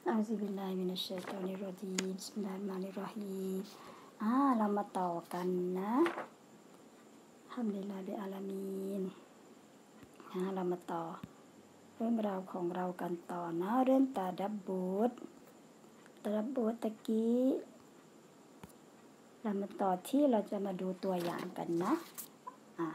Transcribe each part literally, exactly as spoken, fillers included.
อัลลอฮฺบิลลาฮิมินัชชัยฏอนิรเราะญีม บิสมิลลาฮิรเราะห์มานิรเราะฮีมอ่าเรามาต่อกันนะฮัมดุลิลลาฮิอาลามีนอ่าเรามาต่อเรื่องราวของเรากันต่อนะเรื่องตาดับบูตตาดับบูตตะกี้เรามาต่อที่เราจะมาดูตัวอย่างกันนะอ่า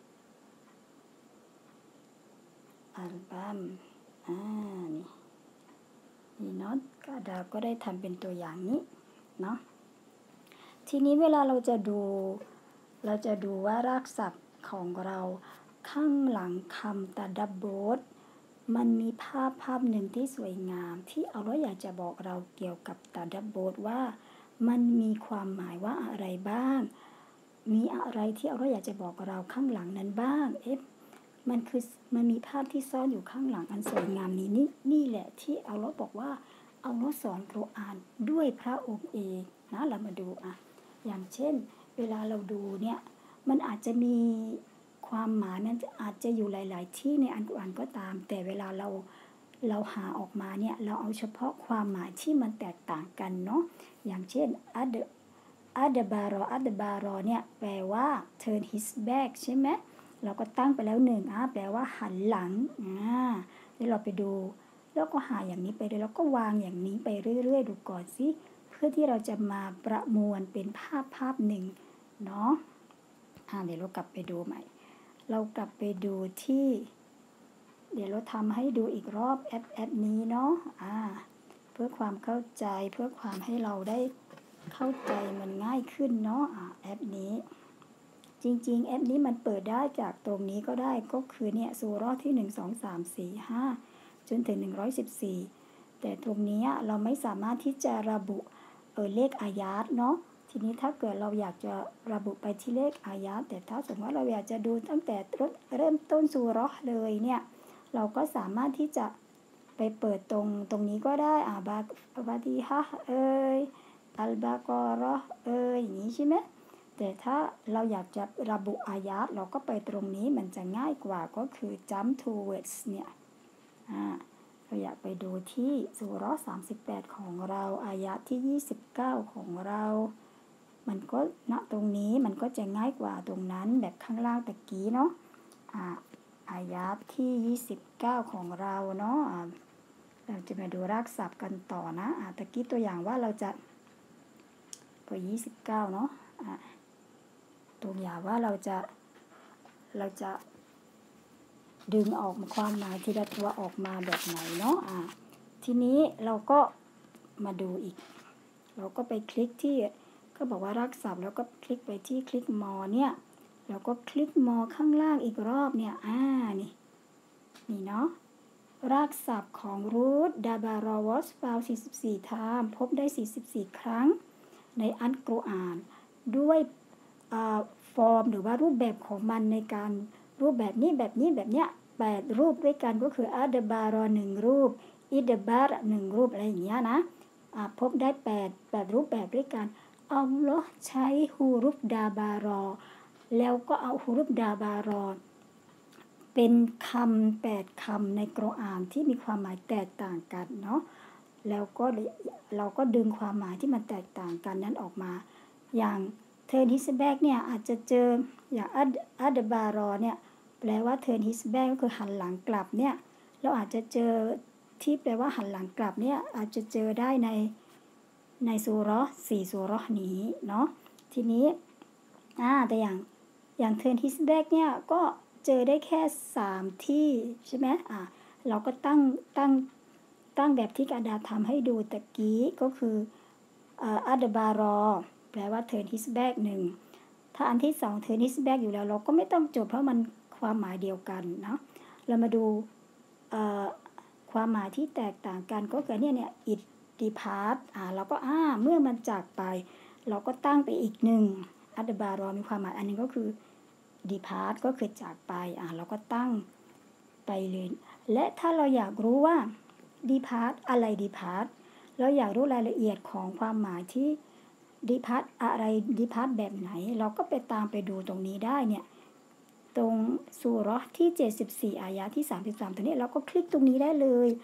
อัลบัมอ่านี่นี่เนาะกาดาก็ได้ทำเป็นตัวอย่างนี้เนาะทีนี้เวลาเราจะดูเราจะดูว่ารากศัพท์ของเราข้างหลังคำตาดับบูตมันมีภาพภาพหนึ่งที่สวยงามที่อัลเลาะห์อยากจะบอกเราเกี่ยวกับตาดับบูตว่ามันมีความหมายว่าอะไรบ้างมีอะไรที่อัลเลาะห์อยากจะบอกเราข้างหลังนั้นบ้างเอ๊ะมันคือมันมีภาพที่ซ่อนอยู่ข้างหลังอันสวยงามนี้นี่นี่แหละที่อัลเลาะห์บอกว่าอัลเลาะห์สอนกุรอานด้วยพระองค์เองนะเรามาดูอ่ะอย่างเช่นเวลาเราดูเนี่ยมันอาจจะมีความหมายมันอาจจะอยู่หลายๆที่ในอัลกุรอานก็ตามแต่เวลาเราเราหาออกมาเนี่ยเราเอาเฉพาะความหมายที่มันแตกต่างกันเนาะอย่างเช่นอัดอัดบารออัดบารอเนี่ยแปลว่า turn his back ใช่ไหมเราก็ตั้งไปแล้วหนึ่งอ่ะแปลว่าหันหลังอ่าแล้วเราไปดูแล้วก็หาอย่างนี้ไปเลยแล้วก็วางอย่างนี้ไปเรื่อยๆดูก่อนสิเพื่อที่เราจะมาประมวลเป็นภาพภาพหนึ่งเนาะอ่าเดี๋ยวเรากลับไปดูใหม่เรากลับไปดูที่เดี๋ยวเราทำให้ดูอีกรอบแอปแอปนี้เนาะอ่าเพื่อความเข้าใจเพื่อความให้เราได้เข้าใจมันง่ายขึ้นเนาะอ่าแอปนี้จริงๆแอปนี้มันเปิดได้จากตรงนี้ก็ได้ก็คือเนี่ยซูเราะห์ที่หนึ่ง สอง สาม สี่ ห้าจนถึงหนึ่งร้อยสิบสี่แต่ตรงนี้เราไม่สามารถที่จะระบุเออเลขอายาตเนาะทีนี้ถ้าเกิดเราอยากจะระบุไปที่เลขอายาตแต่ถ้าสมมติว่าเราอยากจะดูตั้งแต่เริ่มต้นซูเราะห์เลยเนี่ยเราก็สามารถที่จะไปเปิดตรงตรงนี้ก็ได้อ่าบาบาดีฮะเอยอัลบากอเราะห์เอยอย่างนี้ใช่ไหมแต่ถ้าเราอยากจะระบุอายาตเราก็ไปตรงนี้มันจะง่ายกว่าก็คือ jump to words เนี่ยอ่าเราอยากไปดูที่ซูเราะห์สามสิบแปดของเราอายะที่ยี่สิบเก้าของเรามันก็ณตรงนี้มันก็จะง่ายกว่าตรงนั้นแบบข้างล่างตะกี้เนาะอ่าอายะที่ยี่สิบเก้าของเราเนาะอ่าเราจะมาดูรากศัพท์กันต่อนะอ่าตะกี้ตัวอย่างว่าเราจะตัวยี่สิบเก้าเนาะอ่าตัวอย่างว่าเราจะเราจะดึงออกมาความหมายทีละตัวออกมาแบบไหนเนาะอ่าทีนี้เราก็มาดูอีกเราก็ไปคลิกที่ก็บอกว่ารากศัพท์แล้วก็คลิกไปที่คลิกมอเนี่ยเราก็คลิกมอข้างล่างอีกรอบเนี่ยอ่านี่นี่เนาะรากศัพท์ของรูทดาบารอวอสฟาวสี่สิบสี่ไทม์พบได้สี่สิบสี่ครั้งในอัลกุรอานด้วยฟอร์มหรือว่ารูปแบบของมันในการรูปแบบนี้แบบนี้แบบเนี้ยแปดรูปด้วยกันก็คืออัดบารอหนึ่งรูปอิดบารหนึ่งรูปอะไรอย่างเงี้ยนะพบได้แปดแปดรูปแบบด้วยกันอัลลอฮ์ใช้ฮูรุฟดาบารอแล้วก็เอาฮูรุฟดาบารอเป็นคำแปดคำในกุรอานที่มีความหมายแตกต่างกันเนาะแล้วก็เราก็ดึงความหมายที่มันแตกต่างกันนั้นออกมาอย่างเทิร์นฮิสแบกเนี่ยอาจจะเจออย่างอัดอัดบารอเนี่ยแปลว่าเทิร์นฮิสแบกก็คือหันหลังกลับเนี่ยเราอาจจะเจอที่แปลว่าหันหลังกลับเนี่ยอาจจะเจอได้ในในซูเราะห์สี่ซูเราะห์นี้เนาะทีนี้อ่าแต่อย่างอย่างเทิร์นฮิสแบกเนี่ยก็เจอได้แค่สามที่ใช่ไหมอ่าเราก็ตั้งตั้งตั้งแบบที่กาดาทำให้ดูตะกี้ก็คืออัดบารอแปลว่าเทิร์นฮิสแบกหนึ่งถ้าอันที่สองเทิร์นฮิสแบกอยู่แล้วเราก็ไม่ต้องจบเพราะมันความหมายเดียวกันเนาะเรามาดูความหมายที่แตกต่างกันก็คือเนี่ยเนี่ยอิดดีพาร์ตอ่าเราก็อ่าเมื่อมันจากไปเราก็ตั้งไปอีกหนึ่งอัดบารอมีความหมายอันนึงก็คือดีพาร์ตก็คือจากไปอ่าเราก็ตั้งไปเลยและถ้าเราอยากรู้ว่าดีพาร์ตอะไรดีพาร์ตเราอยากรู้รายละเอียดของความหมายที่ดีพาร์ตอะไรดีพาร์ตแบบไหนเราก็ไปตามไปดูตรงนี้ได้เนี่ยตรงซูเราะห์ที่เจ็ดสิบสี่อายะที่สามสิบสามตัวนี้เราก็คลิกตรงนี้ได้เลย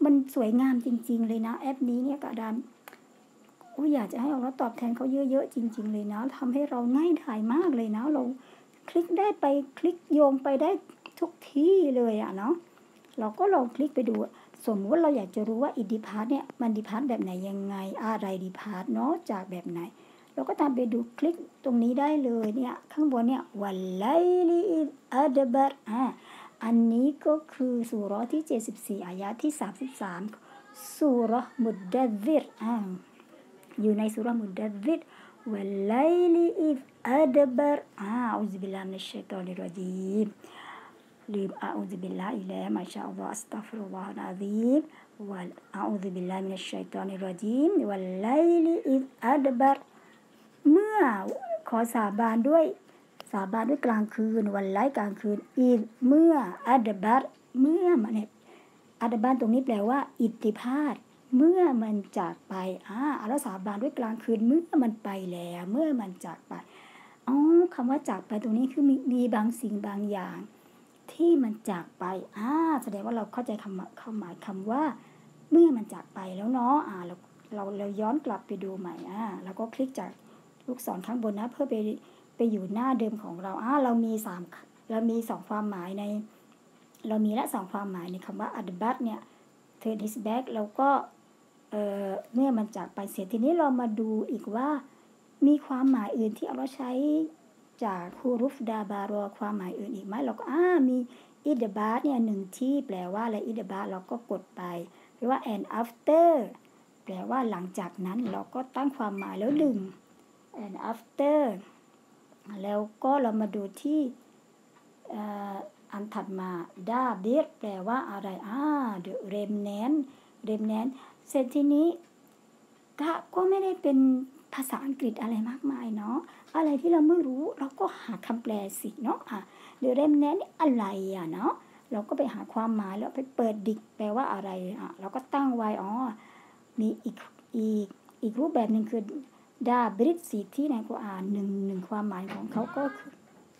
มันสวยงามจริงๆเลยนะแอปนี้เนี่ยกระดามอุ้ยอยากจะให้อัลเลาะห์ตอบแทนเขาเยอะๆจริงๆเลยนะทำให้เราง่ายดายมากเลยนะเราคลิกได้ไปคลิกโยงไปได้ทุกที่เลยอะเนาะเราก็ลองคลิกไปดูสมมติว่าเราอยากจะรู้ว่าอิดิพาร์ตเนี่ยมันดิพาร์ตแบบไหนยังไงอะไรดิพาร์ตเนาะจากแบบไหนเราก็ตามไปดูคลิกตรงนี้ได้เลยเนี่ยข้างบนเนี่ยวัลไลลิอิดอัดบัรอ่าอันนี้ก็คือซูเราะห์ที่เจ็ดสิบสี่อายะห์ที่สามสิบสามซูเราะห์มุดดัซซิรอ่าอยู่ในซูเราะห์มุดดัซซิรวัลไลลิอิดอัดบัรอ่าอูซุบิลลาฮิมินัชชัยฏอนิรเราะญีมลืมอาอูซุบิลลาฮิแล้วมาชาอัลลอฮ์อัสตัฆฟิรุลลอฮุลอะซีมวัลอาอูซุบิลลาฮิมินัชชัยฏอนิรเราะญีมวัลไลลิอิดอัดบัรเมื่อขอสาบานด้วยสาบานด้วยกลางคืนวันไลกลางคืนอีดเมื่ออัดบัรเมื่อมันเนี่ยอัดบัรตรงนี้แปลว่าอิทธิพาทเมื่อมันจากไปอ่าแล้วสาบานด้วยกลางคืนเมื่อมันไปแล้วเมื่อมันจากไปอ๋อคำว่าจากไปตรงนี้คือมีมีบางสิ่งบางอย่างที่มันจากไปอ่าแสดงว่าเราเข้าใจคำเข้าหมายคำว่าเมื่อมันจากไปแล้วเนาะอ่าเราเราเราย้อนกลับไปดูใหม่อ่าแล้วก็คลิกจากลูกศรข้างบนนะเพื่อไปไปอยู่หน้าเดิมของเราอ่าเรามีสามเรามีสองความหมายในเรามีละสองความหมายในคำว่าอัดบัตเนี่ยเทอร์นิสแบ็กแล้วก็เอ่อเมื่อมันจากไปเสียทีนี้เรามาดูอีกว่ามีความหมายอื่นที่เอาเราใช้จากฮูรุฟดาบารอความหมายอื่นอีกไหมเราก็อ่ามีอิดบัตเนี่ยหนึ่งที่แปลว่าอะไรอิดบัตเราก็กดไปแปลว่า and after แปลว่าหลังจากนั้นเราก็ตั้งความหมายแล้วดึงand after แล้วก็เรามาดูที่อันถัดมาดาบิรแปลว่าอะไรอ่า the remnant remnant เสร็จทีนี้ก็ก็ไม่ได้เป็นภาษาอังกฤษอะไรมากมายเนาะอะไรที่เราไม่รู้เราก็หาคำแปลสิเนาะอ่ะ the remnant นี่อะไรอ่ะเนาะเราก็ไปหาความหมายแล้วไปเปิดดิกแปลว่าอะไรอ่ะเราก็ตั้งไว้อ๋อมีอีกอีกอีกรูปแบบหนึ่งคือดาบริสีที่ในกุรอานหนึ่งหนึ่งความหมายของเขาก็คือ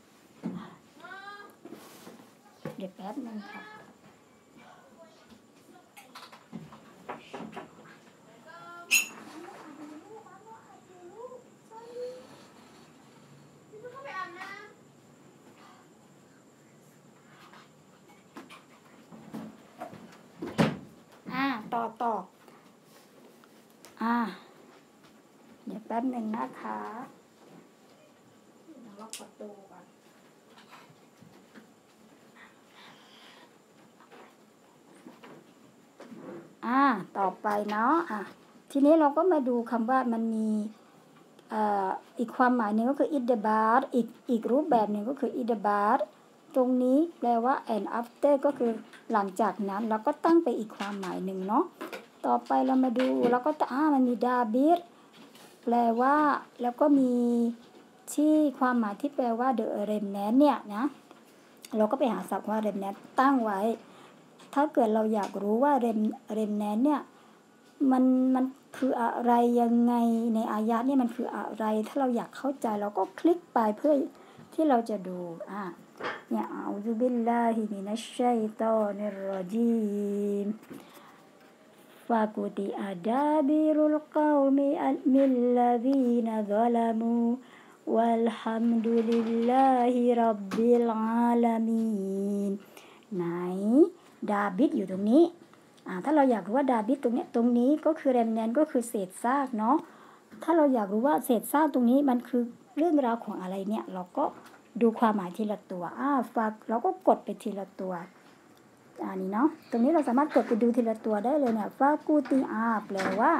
เดี๋ยวแป๊บนึงค่ะอ่าต่อต่ออ่าเดี๋ยวแป๊บนึงนะคะเดี๋ยวล็อกประตูก่อนอ่าต่อไปเนาะอ่ะทีนี้เราก็มาดูคำว่ามันมีอ่าอีกความหมายหนึ่งก็คือ it the bar อีกอีกรูปแบบหนึ่งก็คือ it the bar ตรงนี้แปลว่า and after ก็คือหลังจากนั้นเราก็ตั้งไปอีกความหมายหนึ่งเนาะต่อไปเรามาดูแล้วก็อ่ามันมีดาบิรแปลว่าแล้วก็มีที่ความหมายที่แปลว่า the remnant เนี่ยนะเราก็ไปหาศัพท์ว่า remnant ตั้งไว้ถ้าเกิดเราอยากรู้ว่า rem remnant เนี่ยมันมันคืออะไรยังไงในอายะห์นี่มันคืออะไรถ้าเราอยากเข้าใจเราก็คลิกไปเพื่อที่เราจะดูอ่ะเนี่ยอะอูซุบิลลาฮิมินัชชัยฏอนิรเราะญีมฟากุติอาดาบิรุลกอมิมิลลซีนซะลามูวัลฮัมดุลิลลาฮิร็อบบิลอาลามีนไหนดาบิดอยู่ตรงนี้อ่าถ้าเราอยากรู้ว่าดาบิดตรงนี้ตรงนี้ก็คือแรมแนนก็คือเศษซากเนาะถ้าเราอยากรู้ว่าเศษซากตรงนี้มันคือเรื่องราวของอะไรเนี่ยเราก็ดูความหมายทีละตัวอ่าฝากเราก็กดไปทีละตัวอันนี้เนาะตรงนี้เราสามารถกดไปดูทีละตัวได้เลยเนี่ยฟากูติอาแปลว่า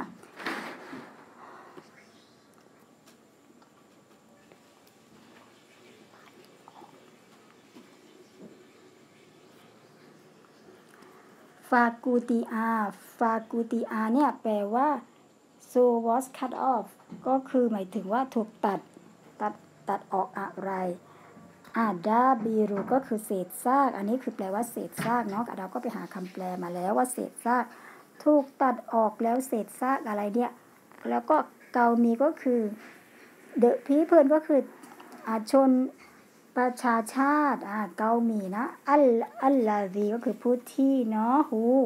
ฟากูติอาฟากูติอาเนี่ยแปลว่า so was cut off ก็คือหมายถึงว่าถูกตัดตัดตัดออกอะไรอาดาบิรุก็คือเศษซากอันนี้คือแปลว่าเศษซากเนาะเราก็ไปหาคำแปลมาแล้วว่าเศษซากถูกตัดออกแล้วเศษซากอะไรเนี่ยแล้วก็เกามีก็คือเดอะพีเพิลก็คืออาชนประชาชาติอ่าเกามีนะอัลอัลลาซีก็คือผู้ที่เนาะฮู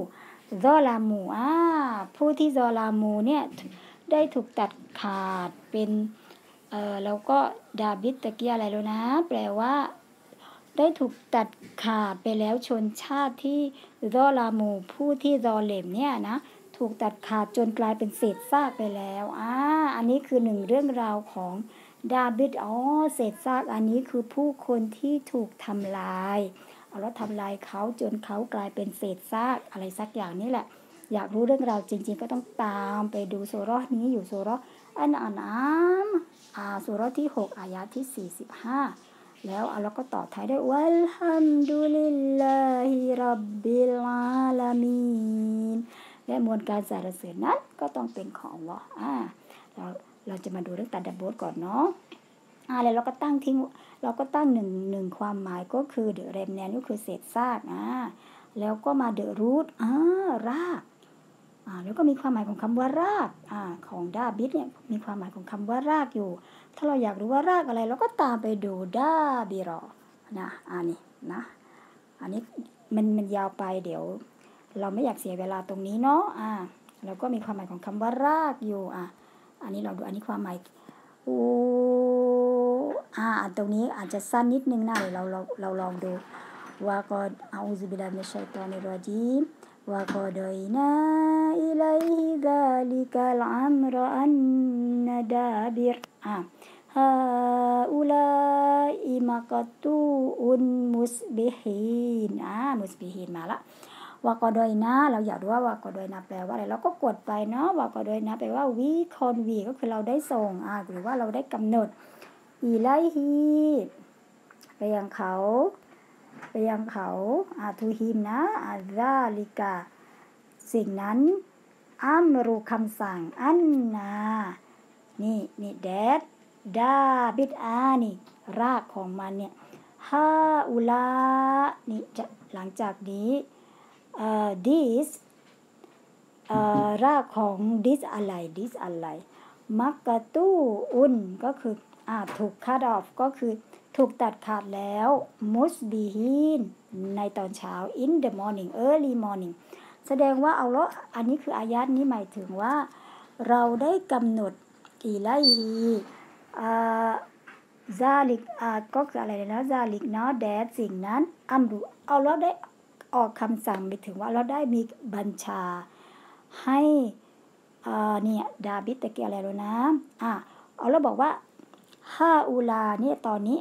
ซอลามูอ่าผู้ที่ซอลามูเนี่ยได้ถูกตัดขาดเป็นเอ่อแล้วก็ดาบิดตะเกียอะไรแล้วนะแปลว่าได้ถูกตัดขาดไปแล้วชนชาติที่ซอลามูผู้ที่ซอเลมเนี่ยนะถูกตัดขาดจนกลายเป็นเศษซากไปแล้วอ่าอันนี้คือหนึ่งเรื่องราวของดาบิดอ๋อเศษซากอันนี้คือผู้คนที่ถูกทำลายเอาแล้วทำลายเขาจนเขากลายเป็นเศษซากอะไรสักอย่างนี่แหละอยากรู้เรื่องราวจริงๆก็ต้องตามไปดูโซเราะห์นี้อยู่โซเราะห์อันอันอามอ่าโซเราะห์ที่หกอายะที่สี่สิบห้าแล้วอัลเลาะห์ก็ต่อท้ายด้วยวัลฮัมดุลิลลาฮิร็อบบิลอาลามีนและมวลการสรรเสริญนั้นก็ต้องเป็นของอัลเลาะห์อ่าเราเราจะมาดูเรื่องตัดดับโบทก่อนเนาะอ่าแล้วเราก็ตั้งทิ้งเราก็ตั้งหนึ่งหนึ่งความหมายก็คือเดอะเรมแนนก็คือเศษซากอ่าแล้วก็มาเดอะรูทอ่ารากอ่าแล้วก็มีความหมายของคำว่ารากอ่าของดาบิดเนี่ยมีความหมายของคำว่ารากอยู่ถ้าเราอยากรู้ว่ารากอะไรเราก็ตามไปดูดาบิรอนะอันนี้นะอันนี้มันมันยาวไปเดี๋ยวเราไม่อยากเสียเวลาตรงนี้เนาะอ่าแล้วก็มีความหมายของคำว่ารากอยู่อ่ะอันนี้เราดูอันนี้ความหมายอูอ่าตรงนี้อาจจะสั้นนิดนึงนะเดี๋ยวเราเราเราลองดูว่าก็เอาอุบิลลาฮิมินัชชัยฏอนิรเราะญีมว่าก็ดอยนาอิลัยฮิซาลิกัลอัมรอันนะดาบิรอ่าฮาอุลาอิมะกะตูอุนมุสบิฮีนอ่ามุสบิฮีนมาละวากอดอยนะเราอยากรู้ว่าวากอดอยนะแปลว่าอะไรเราก็กดไปเนาะวากอดอยนะแปลว่าวีคอนวีก็คือเราได้ส่งอ่าหรือว่าเราได้กำหนดอีไลฮีไปยังเขาไปยังเขาอาทูฮิมนะอาซาลิกาสิ่งนั้นอัมรุคำสั่งอันนานี่นี่แดดดาบิดอานี่รากของมันเนี่ยฮาอุลานี่จะหลังจากนี้เอ่อ this เอ่อรากของ this อะไร this อะไรมักกะตูอุนก็คืออ่าถูก cut off ก็คือถูกตัดขาดแล้วมุสบีฮีนในตอนเช้า in the morning early morning แสดงว่าเอาละอันนี้คืออายัดนี้หมายถึงว่าเราได้กำหนดอีไลฮีอ่าซาลิกอ่าก็คืออะไรนะซาลิกเนาะแดดสิ่งนั้นอัมรุเอาละได้ออกคำสั่งไปถึงว่าเราได้มีบัญชาให้อ่าเนี่ยดาบิดตะเกียอะไรแล้วนะอ่าเอาแล้วบอกว่าฮาอูลาเนี่ยตอนนี้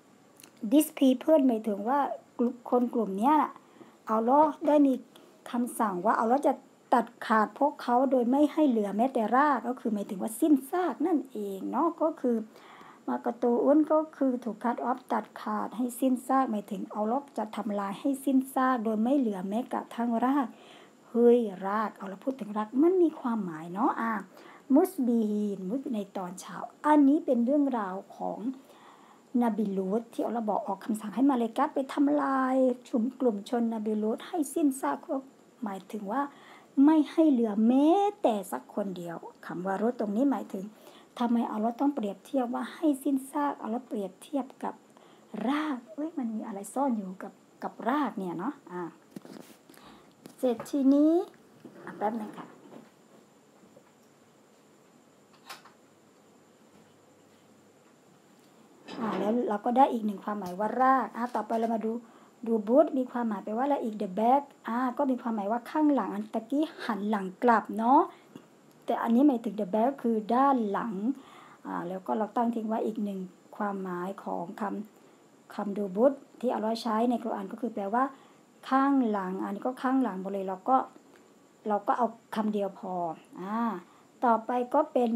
this people หมายถึงว่าคนกลุ่มเนี้ยเอาแล้วได้มีคำสั่งว่าเอาแล้วจะตัดขาดพวกเขาโดยไม่ให้เหลือแม้แต่รากก็คือหมายถึงว่าสิ้นซากนั่นเองเนาะก็คือมากระตูอ้นก็คือถูกคัดออฟตัดขาดให้สิ้นซากหมายถึงเอาลบจะทำลายให้สิ้นซากโดยไม่เหลือแม้กระทั่งรากเฮ้ยรากเอาเราพูดถึงรากมันมีความหมายเนาะอ่ะมุสบีฮีนมุสในตอนเช้าอันนี้เป็นเรื่องราวของนบีลูตที่อัลเลาะห์บอกออกคำสั่งให้มาเลาอิกะฮ์ไปทำลายชุมกลุ่มชนนบีลูตให้สิ้นซากก็หมายถึงว่าไม่ให้เหลือแม้แต่สักคนเดียวคำว่ารถตรงนี้หมายถึงทำไมอัลเลาะห์ต้องเปรียบเทียบว่าให้สิ้นซากอัลเลาะห์เปรียบเทียบกับรากเอ้ยมันมีอะไรซ่อนอยู่กับกับรากเนี่ยเนาะอ่าเสร็จทีนี้แป๊บนึงค่ะอ่าแล้วเราก็ได้อีกหนึ่งความหมายว่ารากอ่าต่อไปเรามาดูดูบูธมีความหมายไปว่าอะไรอีก the back อ่าก็มีความหมายว่าข้างหลังอันตะกี้หันหลังกลับเนาะแต่อันนี้หมายถึง the back คือด้านหลังอ่าแล้วก็เราตั้งทิ้งไว้อีกหนึ่งความหมายของคำคำดูบูธที่อัลเลาะห์ใช้ในกุรอานก็คือแปลว่าข้างหลังอันนี้ก็ข้างหลังหมดเลยเราก็เราก็เอาคำเดียวพออ่าต่อไปก็เป็น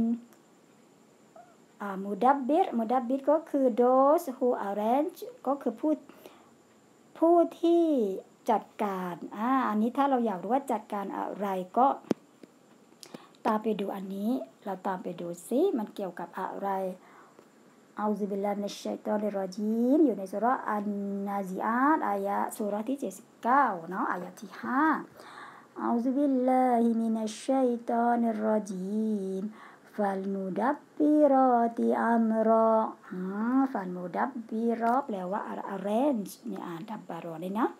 มูดับบิรมูดับบิรก็คือ those who arrange ก็คือผู้ผู้ที่จัดการอ่าอันนี้ถ้าเราอยากรู้ว่าจัดการอะไรก็ตามไปดูอันนี้เราตามไปดูซิมันเกี่ยวกับอะไรเอาซุบิลลาฮิมินัชชัยฏอนิรเราะญีมอยู่ในซูเราะห์อันนาซิอาตอายะซูเราะห์ที่เจ็ดสิบเก้าเนาะอายะที่ห้าเอาซุบิลลาฮิมินัชชัยฏอนิรเราะญีมฟัลมุดับบิรอติอัมรออ่าฟัลมุดับบิรอแปลว่า arrange นี่อ่านดับบารอเลยนะ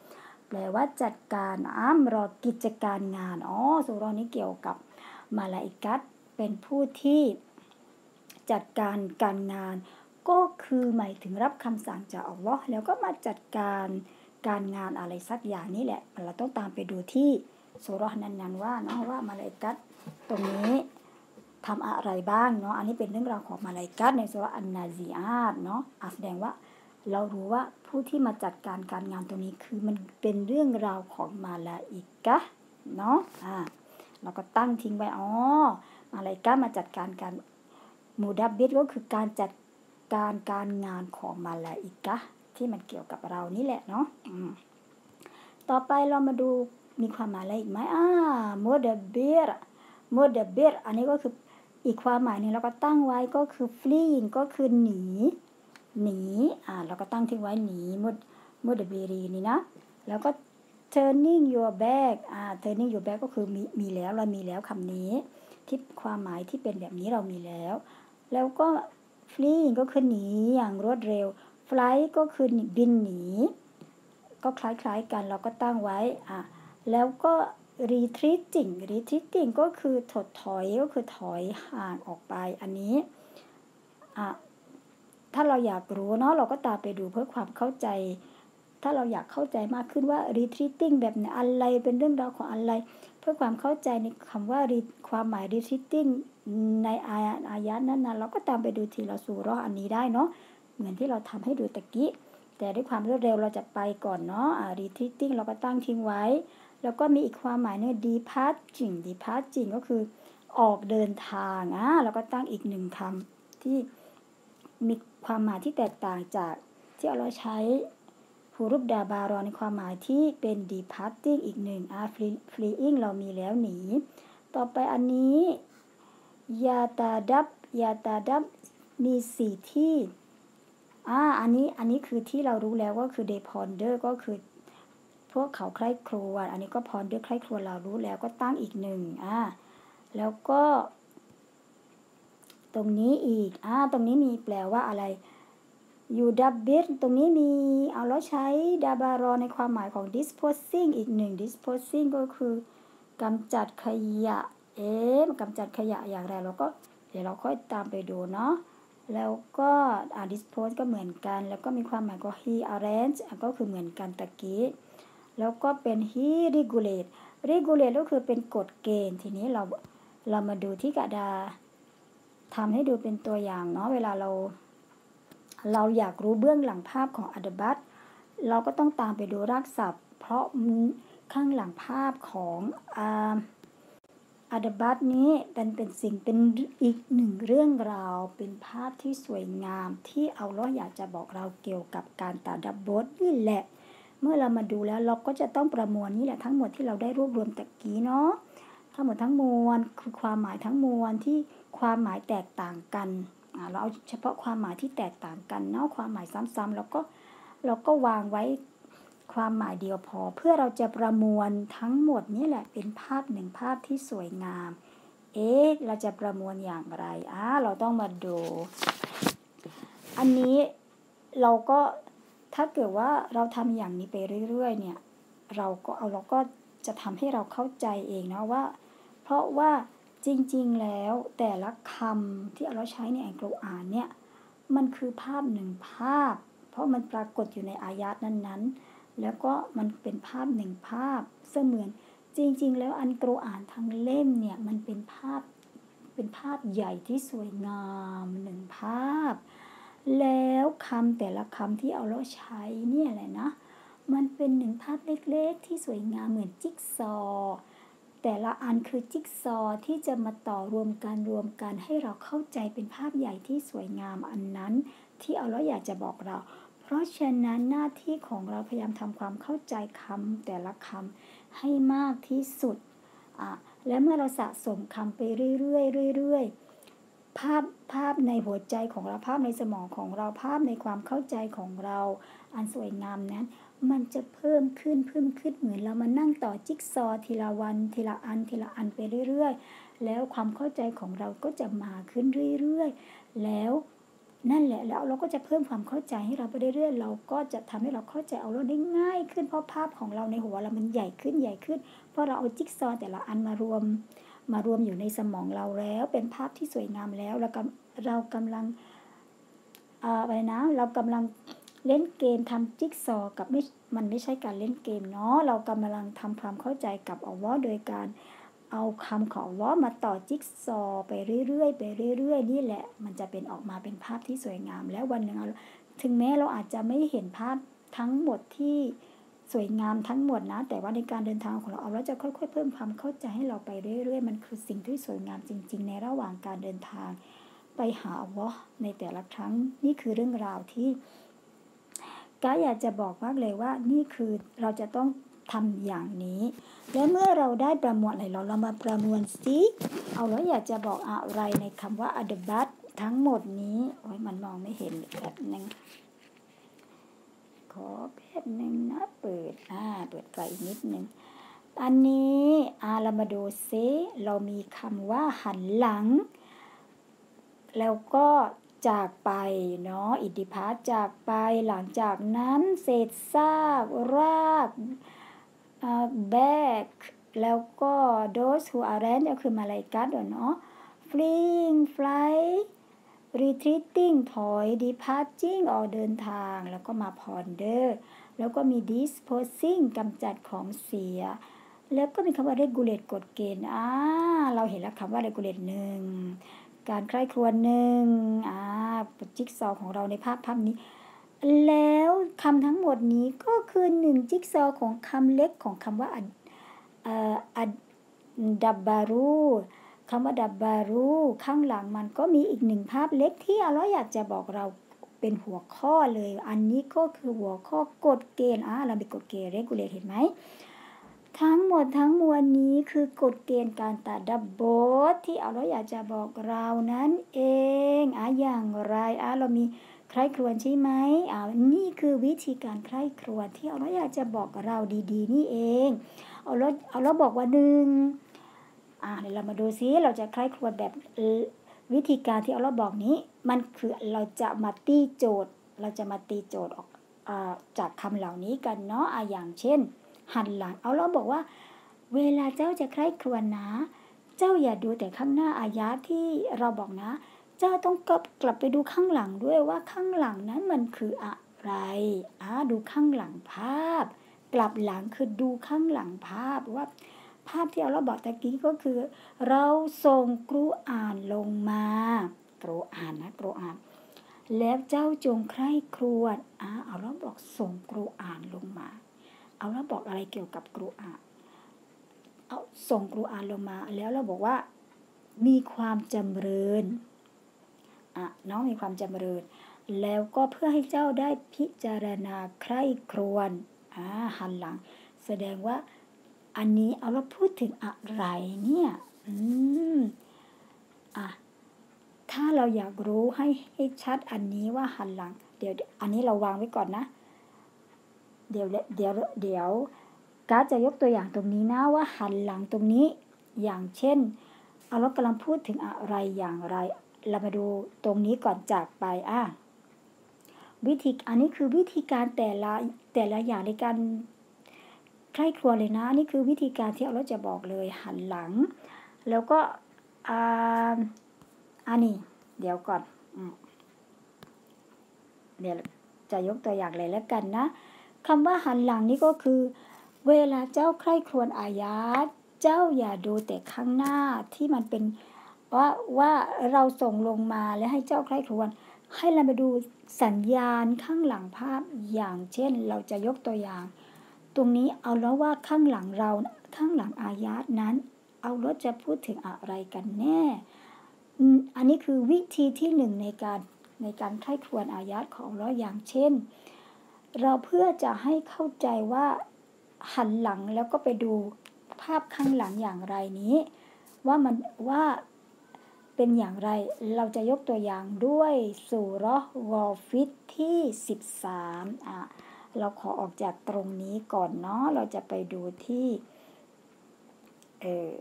แปลว่าจัดการอัมรอกิจการงานอ๋อสุเราะห์นี้เกี่ยวกับมาลาอิกัตเป็นผู้ที่จัดการการงานก็คือหมายถึงรับคำสั่งจากอัลเลาะห์แล้วก็มาจัดการการงานอะไรสักอย่างนี่แหละเราต้องตามไปดูที่สุเราะห์นั้นๆว่าเนาะว่ามาลาอิกัตตรงนี้ทำอะไรบ้างเนาะอันนี้เป็นเรื่องราวของมาลาอิกัตในสุเราะห์อันนาซิอาตเนาะแสดงว่าเรารู้ว่าผู้ที่มาจัดการการงานตรงนี้คือมันเป็นเรื่องราวของมาลาอิกะห์เนาะอ่าเราก็ตั้งทิ้งไว้อ๋อมาลาอิกะห์มาจัดการการมูดับบิรก็คือการจัดการการงานของมาลาอิกะห์ที่มันเกี่ยวกับเรานี่แหละเนาะต่อไปเรามาดูมีความหมายอะไรอีกไหมอ่ามูดับบิรมูดับบิรอันนี้ก็คืออีกความหมายนึงเราก็ตั้งไว้ก็คือ fleeing ก็คือหนีหนีอ่าเราก็ตั้งทิ้งไว้หนีมุดมุดบีรีนี่นะแล้วก็ turning your back อ่า turning your back ก็คือมีมีแล้วเรามีแล้วคำนี้ที่ความหมายที่เป็นแบบนี้เรามีแล้วแล้วก็ fleeing ก็คือหนีอย่างรวดเร็ว flight ก็คือบินหนีก็คล้ายๆกันเราก็ตั้งไว้อ่าแล้วก็ retreating retreating ก็คือถดถอยก็คือถอยห่างออกไปอันนี้อ่ะถ้าเราอยากรู้เนาะเราก็ตามไปดูเพื่อความเข้าใจถ้าเราอยากเข้าใจมากขึ้นว่า retreating แบบไหนอะไรเป็นเรื่องราวของอะไรเพื่อความเข้าใจในคำว่าความหมาย retreating ในอายะอายะนั้นนะเราก็ตามไปดูทีละซูเราะห์อันนี้ได้เนาะเหมือนที่เราทำให้ดูตะกี้แต่ด้วยความรวดเร็วเราจะไปก่อนเนาะอ่า retreating เราก็ตั้งทิ้งไว้แล้วก็มีอีกความหมายนึง departing departing ก็คือออกเดินทางอ่ะเราก็ตั้งอีกหนึ่งคำที่มีความหมายที่แตกต่างจากที่เราใช้ฮูรุฟดาบารอในความหมายที่เป็น departing อีกหนึ่งอ่ะ fleeing เรามีแล้วหนีต่อไปอันนี้ยาตาดับยาตาดับมีสี่ที่อ่าอันนี้อันนี้คือที่เรารู้แล้วก็คือ they ponder ก็คือพวกเขาใคร่ครวญอันนี้ก็ ponder ใคร่ครวญเรารู้แล้วก็ตั้งอีกหนึ่งอ่าแล้วก็ตรงนี้อีกอ่าตรงนี้มีแปลว่าอะไรยูดับบิรตรงนี้มีเอาแล้วใช้ดาบารอในความหมายของ disposing อีกหนึ่ง disposing ก็คือกำจัดขยะเอ๊ะกำจัดขยะอย่างไรเราก็เดี๋ยวเราค่อยตามไปดูเนาะแล้วก็อ่า dispose ก็เหมือนกันแล้วก็มีความหมายก็ he arrange ก็คือเหมือนกันตะกี้แล้วก็เป็น he regulate regulate ก็คือเป็นกฎเกณฑ์ทีนี้เราเรามาดูที่กระดาษทำให้ดูเป็นตัวอย่างเนาะเวลาเราเราอยากรู้เบื้องหลังภาพของอัดบัตเราก็ต้องตามไปดูรากศัพท์เพราะข้างหลังภาพของอัดบัตนี้เป็นเป็นสิ่งเป็นอีกหนึ่งเรื่องราวเป็นภาพที่สวยงามที่อัลเลาะห์อยากจะบอกเราเกี่ยวกับการตาดับบทนี่แหละเมื่อเรามาดูแล้วเราก็จะต้องประมวลนี่แหละทั้งหมดที่เราได้รวบรวมตะกี้เนาะทั้งหมดทั้งมวลคือความหมายทั้งมวลที่ความหมายแตกต่างกันเราเอาเฉพาะความหมายที่แตกต่างกันเนาะความหมายซ้ำๆแล้วก็เราก็วางไว้ความหมายเดียวพอเพื่อเราจะประมวลทั้งหมดนี่แหละเป็นภาพหนึ่งภาพที่สวยงามเอ๊ะเราจะประมวลอย่างไรอ่าเราต้องมาดูอันนี้เราก็ถ้าเกิดว่าเราทำอย่างนี้ไปเรื่อยๆเนี่ยเราก็เอาเราก็จะทำให้เราเข้าใจเองนะว่าเพราะว่าจริงๆแล้วแต่ละคำที่เราใช้ในอัลกุรอานเนี่ยมันคือภาพหนึ่งภาพเพราะมันปรากฏอยู่ในอายะห์นั้นๆแล้วก็มันเป็นภาพหนึ่งภาพเสมือนจริงๆแล้วอัลกุรอานทั้งเล่มเนี่ยมันเป็นภาพเป็นภาพใหญ่ที่สวยงามหนึ่งภาพแล้วคำแต่ละคำที่เอาเราใช้เนี่ยแหละนะมันเป็นหนึ่งภาพเล็กๆที่สวยงามเหมือนจิ๊กซอว์แต่ละอันคือจิ๊กซอว์ที่จะมาต่อรวมกันรวมกันให้เราเข้าใจเป็นภาพใหญ่ที่สวยงามอันนั้นที่อัลเลาะห์อยากจะบอกเราเพราะฉะนั้นหน้าที่ของเราพยายามทำความเข้าใจคำแต่ละคำให้มากที่สุดอ่ะและเมื่อเราสะสมคำไปเรื่อยๆเรื่อยๆภาพภาพในหัวใจของเราภาพในสมองของเราภาพในความเข้าใจของเราอันสวยงามนั้นมันจะเพิ่มขึ้นเพิ่มขึ้นเหมือนเรามานั่งต่อจิ๊กซอว์ทีละวันทีละอันทีละอันไปเรื่อยๆแล้วความเข้าใจของเราก็จะมาขึ้นเรื่อยๆแล้วนั่นแหละแล้วเราก็จะเพิ่มความเข้าใจให้เราไปเรื่อยๆเราก็จะทำให้เราเข้าใจอัลเลาะห์ได้ง่ายขึ้นเพราะภาพของเราในหัวเรามันใหญ่ขึ้นใหญ่ขึ้นเพราะเราเอาจิ๊กซอว์แต่ละอันมารวมมารวมอยู่ในสมองเราแล้วเป็นภาพที่สวยงามแล้วแล้วก็เรากำลังอะไรนะเรากำลังเล่นเกมทำจิ๊กซอว์กับไม่มันไม่ใช่การเล่นเกมเนาะเรากำลังทำความเข้าใจกับอัลเลาะห์โดยการเอาคำของอัลเลาะห์มาต่อจิ๊กซอว์ไปเรื่อยๆไปเรื่อยๆนี่แหละมันจะเป็นออกมาเป็นภาพที่สวยงามแล้ววันหนึ่งถึงแม้เราอาจจะไม่เห็นภาพทั้งหมดที่สวยงามทั้งหมดนะแต่ว่าในการเดินทางของเราอัลเลาะห์จะค่อยๆเพิ่มความเข้าใจให้เราไปเรื่อยๆมันคือสิ่งที่สวยงามจริงๆในระหว่างการเดินทางไปหาอัลเลาะห์ในแต่ละครั้งนี่คือเรื่องราวที่ก็อยากจะบอกมากเลยว่านี่คือเราจะต้องทำอย่างนี้และเมื่อเราได้ประมวลอะไรเราเรามาประมวลซิเอาแล้วอยากจะบอกอะไรในคำว่าอัดบัตทั้งหมดนี้โอ้ยมันมองไม่เห็นแบบนึงขอแป๊บนึงนะเปิดอ่าเปิดไฟอีกนิดนึงอันนี้อ่าเรามาดูซิเรามีคำว่าหันหลังแล้วก็จากไปเนาะอิทธิพาทจากไปหลังจากนั้นเศษซากรากแบกแล้วก็ those who are ran ก็คือมาลาอิกะฮ์เนาะ fleeing fly retreating ถอย departing ออกเดินทางแล้วก็มา ponder แล้วก็มี disposing กำจัดของเสียแล้วก็มีคำว่า regulate กฎเกณฑ์อ่าเราเห็นแล้วคำว่า regulate หนึ่งการใคร่ครวญหนึ่งอ่าจิ๊กซอว์ของเราในภาพภาพนี้แล้วคำทั้งหมดนี้ก็คือหนึ่งจิ๊กซอว์ของคำเล็กของคำว่าอัดดับบารูคำว่าดับบารูข้างหลังมันก็มีอีกหนึ่งภาพเล็กที่อัลเลาะห์อยากจะบอกเราเป็นหัวข้อเลยอันนี้ก็คือหัวข้อกฎเกณฑ์อ่าเรามีกฎเกณฑ์ regulate เห็นไหมทั้งหมดทั้งมวลนี้คือกฎเกณฑ์การตัดดับบทที่อัลเลาะห์อยากจะบอกเรานั้นเองอ่ะอย่างไรอ่ะเรามีใคร่ครวญใช่ไหมอ่านี่คือวิธีการใคร่ครวญที่อัลเลาะห์อยากจะบอกเราดีๆนี่เองอัลเลาะห์อัลเลาะห์บอกว่าหนึ่งอ่าเดี๋ยวเรามาดูซิเราจะใคร่ครวญแบบวิธีการที่อัลเลาะห์บอกนี้มันคือเราจะมาตีโจทย์เราจะมาตีโจทย์ออกอ่าจากคำเหล่านี้กันเนาะอ่ะอย่างเช่นหันหลังเอาเราบอกว่าเวลาเจ้าจะใคร่ครวญนะเจ้าอย่าดูแต่ข้างหน้าอายะที่เราบอกนะเจ้าต้องกลับกลับไปดูข้างหลังด้วยว่าข้างหลังนั้นมันคืออะไรอ่าดูข้างหลังภาพกลับหลังคือดูข้างหลังภาพว่าภาพที่เราบอกตะกี้ก็คือเราส่งกุรอานลงมากุรอานนะกุรอานแล้วเจ้าจงใคร่ครวญอ่าเอาเราบอกส่งกุรอานลงมาเอาเราบอกอะไรเกี่ยวกับกุรอานเอาส่งกุรอานลงมาแล้วเราบอกว่ามีความจำเริญอ่ะน้องมีความจำเริญแล้วก็เพื่อให้เจ้าได้พิจารณาใคร่ครวญอ่าหันหลังแสดงว่าอันนี้เอาเราพูดถึงอะไรเนี่ยอืมอ่ะถ้าเราอยากรู้ให้ให้ชัดอันนี้ว่าหันหลังเดี๋ยวอันนี้เราวางไว้ก่อนนะเดี๋ยวเดี๋ยวเดี๋ยวการจะยกตัวอย่างตรงนี้นะว่าหันหลังตรงนี้อย่างเช่นเอาเรากำลังพูดถึงอะไรอย่างไรเรามาดูตรงนี้ก่อนจากไปอ่ะวิธีอันนี้คือวิธีการแต่ละแต่ละอย่างในการใคร่ครวญเลยนะนี่คือวิธีการที่เราจะบอกเลยหันหลังแล้วก็อ่าอันนี้เดี๋ยวก่อนเดี๋ยวจะยกตัวอย่างเลยแล้วกันนะคำว่าหันหลังนี่ก็คือเวลาเจ้าใคร่ครวญอายะห์เจ้าอย่าดูแต่ข้างหน้าที่มันเป็นว่าว่าเราส่งลงมาแล้วให้เจ้าใคร่ครวญให้เรามาดูสัญญาณข้างหลังภาพอย่างเช่นเราจะยกตัวอย่างตรงนี้เอาแล้วว่าข้างหลังเราข้างหลังอายะห์นั้นเอาแล้วจะพูดถึงอะไรกันแน่อันนี้คือวิธีที่หนึ่งในการในการใคร่ครวญอายะห์ของเราอย่างเช่นเราเพื่อจะให้เข้าใจว่าหันหลังแล้วก็ไปดูภาพข้างหลังอย่างไรนี้ว่ามันว่าเป็นอย่างไรเราจะยกตัวอย่างด้วยซูเราะห์กอฟิรที่สิบสามอ่ะเราขอออกจากตรงนี้ก่อนเนาะเราจะไปดูที่เออ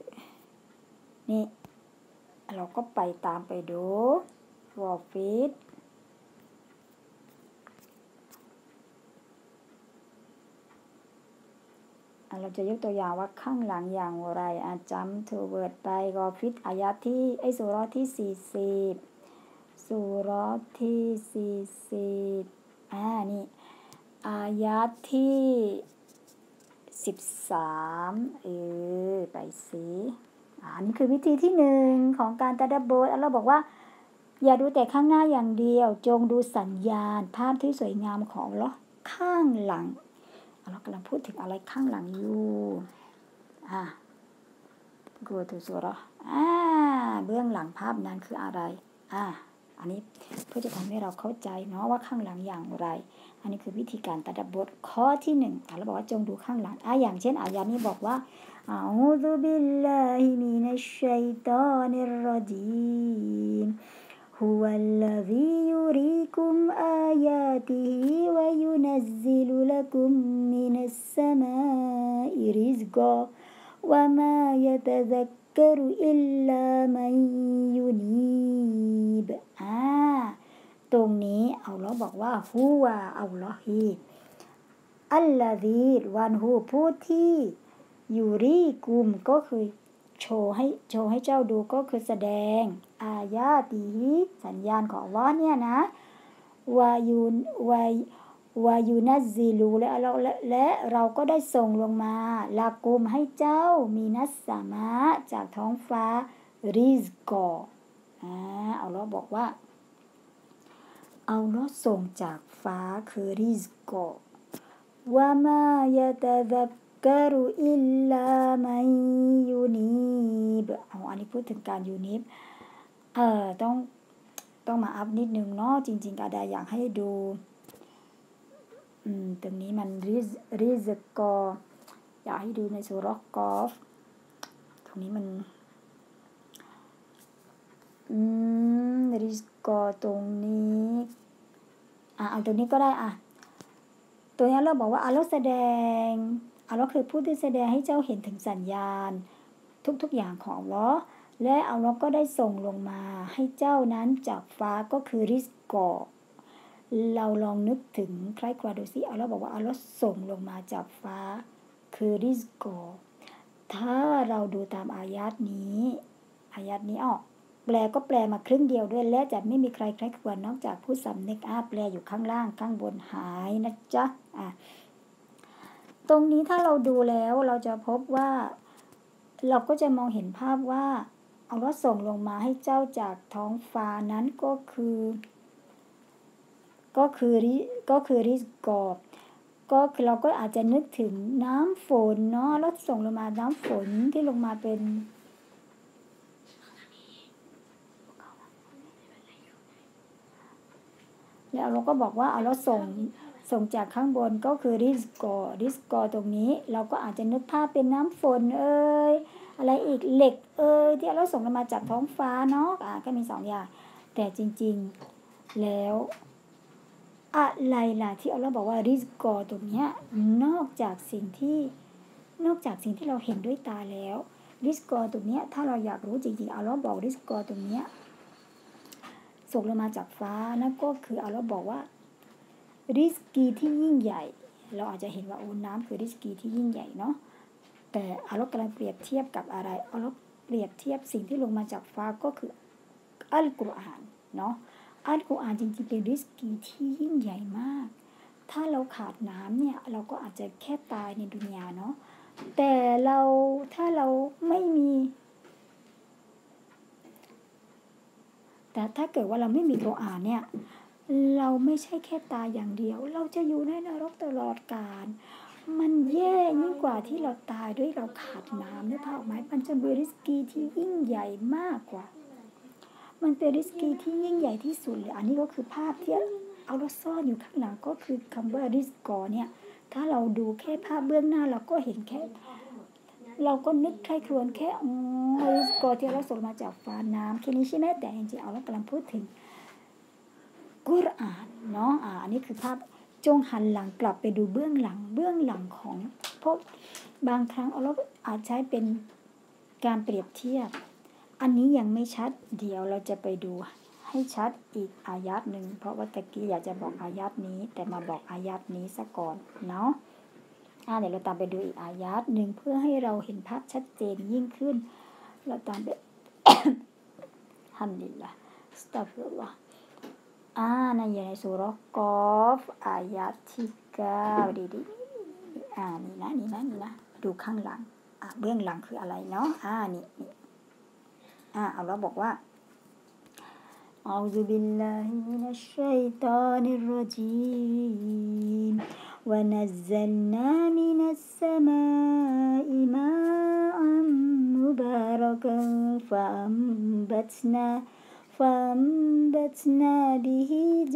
นี่เราก็ไปตามไปดูกอฟิรเราจะยกตัวอย่างว่าข้างหลังอย่างไรอาจำทูเวิร์ดไปกอฟิตอายะที่ไอสุรอที่สี่สิบสุรอที่สี่สิบอ่านี่อายะที่สิบสามเออไปสิอันนี้คือวิธีที่หนึ่งของการตะดับบทเราบอกว่าอย่าดูแต่ข้างหน้าอย่างเดียวจงดูสัญญาณภาพที่สวยงามของเราข้างหลังเรากำลังพูดถึงอะไรข้างหลังอยู่อ่ะ go to surah อ่าเบื้องหลังภาพนั้นคืออะไรอ่าอันนี้เพื่อจะทำให้เราเข้าใจเนาะว่าข้างหลังอย่างไรอันนี้คือวิธีการตะดับบทข้อที่หนึ่งเราบอกว่าจงดูข้างหลังอ่ะอย่างเช่นอายะนี้บอกว่าอะอูซุบิลลาฮิมินัชชัยฏอนิรรญีมهو الذي يريكم آياته وينزل لكم من السماء رزقا وما يتذكر إلا من ينيب อ่าตรงนี้อัลเลาะห์บอกว่าฮุวะอัลลอฮีอัลลอฮีวันฮูผู้ที่ยูรีกุมก็คือโชว์ให้โชว์ให้เจ้าดูก็คือแสดงอายาติฮิสัญญาณของอัลเลาะห์เนี่ยนะวายูนวาวายูนัซซิลูและเราและเราก็ได้ส่งลงมาลากุมให้เจ้ามีนัสสามะจากท้องฟ้าริซกออ่าอัลเลาะห์บอกว่าอัลเลาะห์ส่งจากฟ้าคือริซกอวะมายะตะซักกะรุอิลลามันยูนีบอ๋ออันนี้พูดถึงการยูนีบเอ่อต้องต้องมาอัพนิดนึงเนาะจริงๆอาดาอยากให้ดูอืมตรงนี้มันริซริซกออยากให้ดูในสุเราะห์กอฟตรงนี้มันอืมริซกอตรงนี้อ่ะเอาตรงนี้ก็ได้อ่ะตัวนี้เราบอกว่าอัลเลาะห์แสดงอัลเลาะห์คือผู้ที่แสดงให้เจ้าเห็นถึงสัญญาณทุกๆอย่างของอัลเลาะห์และอัลเลาะห์ก็ได้ส่งลงมาให้เจ้านั้นจากฟ้าก็คือริซกอเราลองนึกถึงคล้ายกว่าดูสิอัลเลาะห์บอกว่าอัลเลาะห์ส่งลงมาจากฟ้าคือริซกอถ้าเราดูตามอายะห์นี้อายะห์นี้ออกแปลก็แปลมาครึ่งเดียวด้วยและจะไม่มีใครใครควรนอกจากผู้สำนึกอ่ะแปลอยู่ข้างล่างข้างบนหายนะจ๊ะอ่ะตรงนี้ถ้าเราดูแล้วเราจะพบว่าเราก็จะมองเห็นภาพว่าอัลเลาะห์ส่งลงมาให้เจ้าจากท้องฟ้านั้นก็คือก็คือก็คือริซกอก็คือเราก็อาจจะนึกถึงน้ำฝนเนาะแล้วส่งลงมาน้ำฝนที่ลงมาเป็นแล้วเราก็บอกว่าเอาเราส่งส่งจากข้างบนก็คือริซกอริซกอตรงนี้เราก็อาจจะนึกภาพเป็นน้ำฝนเอ่ยอะไรอีกเหล็กเอ่ยที่เราส่งลงมาจากท้องฟ้าเนาะอ่ะก็มีสองอย่างแต่จริงๆแล้วอะไรล่ะที่อัลเลาะห์บอกว่าริซกอตรงเนี้ยนอกจากสิ่งที่นอกจากสิ่งที่เราเห็นด้วยตาแล้วริซกอตรงเนี้ยถ้าเราอยากรู้จริงๆอัลเลาะห์บอกริซกอตรงเนี้ยส่งลงมาจากฟ้านั่นก็คืออัลเลาะห์บอกว่าริสกีที่ยิ่งใหญ่เราอาจจะเห็นว่าโอ้น้ำคือริสกีที่ยิ่งใหญ่เนาะแต่อัลเลาะห์กำลังเปรียบเทียบกับอะไรอัลเลาะห์เปรียบเทียบสิ่งที่ลงมาจากฟ้าก็คืออัลกุรอานเนาะอัลกุรอานจริงๆเป็นริสกีที่ยิ่งใหญ่มากถ้าเราขาดน้ำเนี่ยเราก็อาจจะแค่ตายในดุนยาเนาะแต่เราถ้าเราไม่มีแต่ถ้าเกิดว่าเราไม่มีกุรอานเนี่ยเราไม่ใช่แค่ตายอย่างเดียวเราจะอยู่ในนรกตลอดกาลมันแย่ยิ่งกว่าที่เราตายด้วยเราขาดน้ำนึกภาพออกไหมมันจะเป็นริสกีที่ยิ่งใหญ่มากกว่ามันเป็นริสกีที่ยิ่งใหญ่ที่สุดเลยอันนี้ก็คือภาพที่เอาเราซ่อนอยู่ข้างหลังก็คือคำว่าริสกอเนี่ยถ้าเราดูแค่ภาพเบื้องหน้าเราก็เห็นแค่เราก็นึกใคร่ครวญแค่อ๋อริสกอที่เราส่งมาจากฟ้าน้ำแค่นี้ใช่ไหมแต่จริงๆเอาเรากำลังพูดถึงกุรอานเนาะอ่าอันนี้คือภาพจงหันหลังกลับไปดูเบื้องหลังเบื้องหลังของเพราะบางครั้งเราอาจใช้เป็นการเปรียบเทียบอันนี้ยังไม่ชัดเดี๋ยวเราจะไปดูให้ชัดอีกอายะห์หนึ่งเพราะว่าตะกี้อยากจะบอกอายะห์นี้แต่มาบอกอายะห์นี้ซะก่อนเนาะอ่าเดี๋ยวเราตามไปดูอีกอายะห์หนึ่งเพื่อให้เราเห็นภาพชัดเจนยิ่งขึ้นเราตามไป ฮัมดุลิลละห์อัสตัฆฟิรุลลอฮ์อ่าในอยู่ในซูเราะห์กอฟอายะห์ที่เก้าดีๆอ่านี่นะนี่นะนี่นะดูข้างหลังอ่าเบื้องหลังคืออะไรเนาะอ่านี่นี่อ่าเอาเราบอกว่าأعوذ بالله من الشيطان الرجيم ونزلنا من السماء ماء مباركا فأنبتنا فأنبتنا به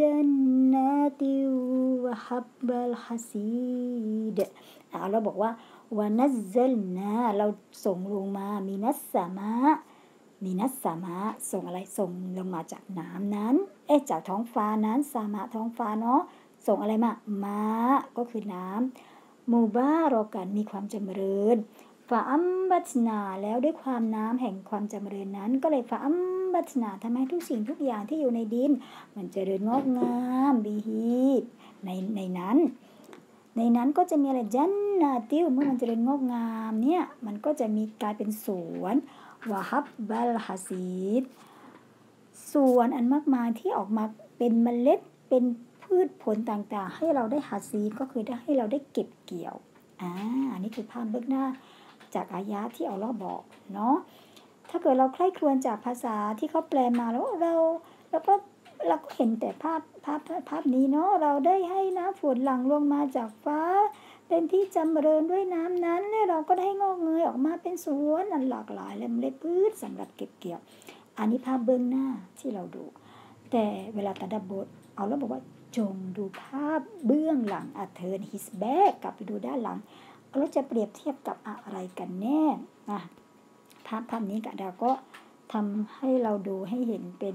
جنات وحب الحصيد อ่าเราบอกว่าวานัซซัลนาเราส่งลงมามินัสสามะมีนัสสามะส่งอะไรส่งลงมาจากน้ำนั้นเอ๊ะจากท้องฟ้านั้นสามะท้องฟ้าเนาะส่งอะไรมามาก็คือน้ำมูบารอกันมีความจำเริญฟาอัมบัตนาแล้วด้วยความน้ำแห่งความจำเริญนั้นก็เลยฟาอัมบัตนาทำให้ทุกสิ่งทุกอย่างที่อยู่ในดินมันเจริญงอกงามบีฮีในในนั้นในนั้นก็จะมีอะไรจันนาติวเมื่อมันเจริญงอกงามเนี่ยมันก็จะมีกลายเป็นสวนวะฮับบัลฮัซีดส่วนอันมากมายที่ออกมาเป็นเมล็ดเป็นพืชผลต่างๆให้เราได้ฮัซีดก็คือได้ให้เราได้เก็บเกี่ยวอ่าอันนี้คือภาพเบื้องหน้าจากอายะที่อัลเลาะห์บอกเนาะถ้าเกิดเราใคร่ครวญจากภาษาที่เขาแปลมาแล้วเราแล้วก็เราก็เห็นแต่ภาพภาพภาพนี้เนาะเราได้ให้น้ำฝนหลั่งลงมาจากฟ้าเป็นที่จำเริญด้วยน้ำนั้นและเราก็ได้งอกเงยออกมาเป็นสวนอันหลากหลายและเมล็ดพืชสำหรับเก็บเกี่ยวอันนี้ภาพเบื้องหน้าที่เราดูแต่เวลาตะดับบทเอาแล้วบอกว่าจงดูภาพเบื้องหลังอัเทิร์นฮิสแบกกลับไปดูด้านหลังเราจะเปรียบเทียบกับอะไรกันแน่นะภาพภาพนี้กะดาก็ทำให้เราดูให้เห็นเป็น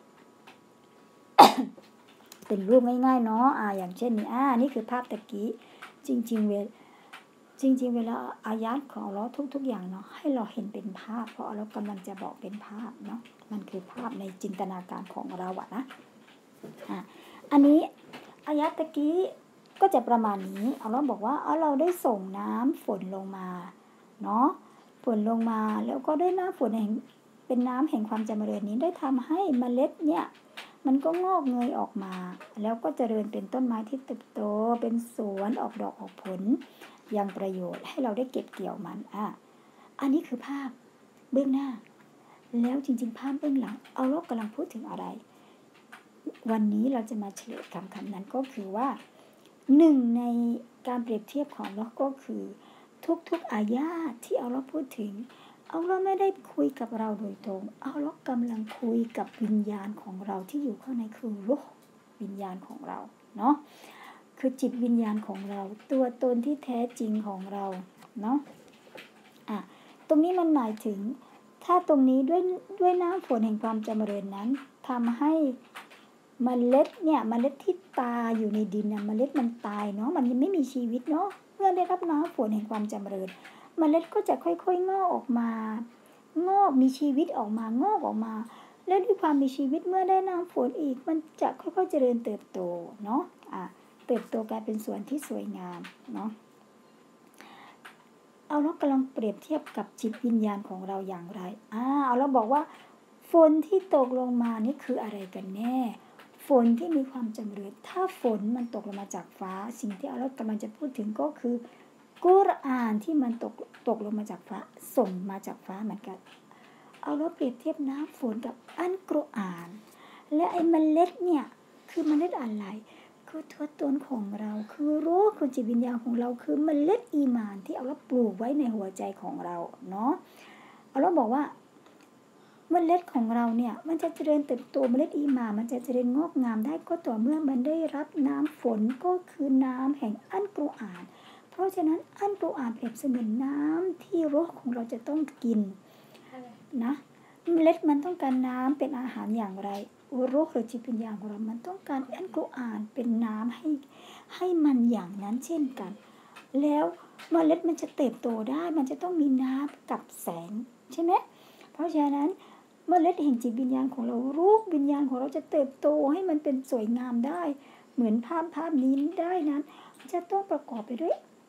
เป็นรูปง่ายๆเนาะอ่าอย่างเช่นนี้อ่านี่คือภาพตะกี้จริงๆเวลจริงๆเวลาอายะห์ของเราทุกๆอย่างเนาะให้เราเห็นเป็นภาพเพราะเรากำลังจะบอกเป็นภาพเนาะมันคือภาพในจินตนาการของเราอะนะอ่าอันนี้อายะห์ตะกี้ก็จะประมาณนี้เอาเราบอกว่าเอาเราได้ส่งน้ำฝนลงมาเนาะฝนลงมาแล้วก็ได้น้ำฝนแห่งเป็นน้ำแห่งความจำเริญนี้ได้ทำให้เมล็ดเนี่ยมันก็งอกเงยออกมาแล้วก็เจริญเป็นต้นไม้ที่เติบโตเป็นสวนออกดอกออกผลยังประโยชน์ให้เราได้เก็บเกี่ยวมันอ่ะอันนี้คือภาพเบื้องหน้าแล้วจริงๆภาพเบื้องหลังเอาเรากำลังพูดถึงอะไรวันนี้เราจะมาเฉลยคำคำนั้นก็คือว่าหนึ่งในการเปรียบเทียบของเราก็คือทุกๆอายะห์ที่เอาเราพูดถึงเอาเราไม่ได้คุยกับเราโดยตรงเอาเรากำลังคุยกับวิญญาณของเราที่อยู่ข้างในคือรูห์วิญญาณของเราเนาะคือจิตวิญญาณของเราตัวตนที่แท้จริงของเราเนาะอ่ะตรงนี้มันหมายถึงถ้าตรงนี้ด้วยด้วยน้ำฝนแห่งความจำเริญนั้นทำให้เมล็ดเนี่ยเมล็ดที่ตายอยู่ในดินเนี่ยเมล็ดมันตายเนาะมันยังไม่มีชีวิตเนาะเมื่อได้รับน้ำฝนแห่งความจำเริญเมล็ดก็จะค่อยๆงอกออกมางอกมีชีวิตออกมางอกออกมาแล้วด้วยความมีชีวิตเมื่อได้น้ำฝนอีกมันจะค่อยๆเจริญเติบโตเนาะอ่ะเติบโตกลายเป็นสวนที่สวยงามเนาะเอาเรากำลังเปรียบเทียบกับจิตวิญญาณของเราอย่างไรอ่าเอาเราบอกว่าฝนที่ตกลงมานี่คืออะไรกันแน่ฝนที่มีความจำเริญถ้าฝนมันตกลงมาจากฟ้าสิ่งที่เอาเรากำลังจะพูดถึงก็คือกุรอานที่มันตกตกลงมาจากฟ้าส่งมาจากฟ้าเหมือนกันเอาเราเปรียบเทียบน้ำฝนกับอัลกุรอานและไอ้เมล็ดเนี่ยคือเมล็ดอะไรคือตัวตนของเราคือรู้คือจิตวิญญาณของเราคือเมล็ดอีหม่านที่เอาเราปลูกไว้ในหัวใจของเราเนาะเอาเราบอกว่าเมล็ดของเราเนี่ยมันจะเจริญเติบโตเมล็ดอีหม่านมันจะเจริญงอกงามได้ก็ต่อเมื่อมันได้รับน้ำฝนก็คือน้ำแห่งอัลกุรอานเพราะฉะนั้นอัลกุรอานเปรียบเสมือนน้ำที่รูห์ของเราจะต้องกินนะเมล็ดมันต้องการน้ำเป็นอาหารอย่างไรรูห์หรือจิตวิญญาณของเรามันต้องการอัลกุรอานเป็นน้ำให้ให้มันอย่างนั้นเช่นกันแล้วเมล็ดมันจะเติบโตได้มันจะต้องมีน้ำกับแสงใช่ไหมเพราะฉะนั้นเมล็ดแห่งจิตวิญญาณของเรารูห์วิญญาณของเราจะเติบโตให้มันเป็นสวยงามได้เหมือนภาพภาพนี้ได้นั้นจะต้องประกอบไปด้วย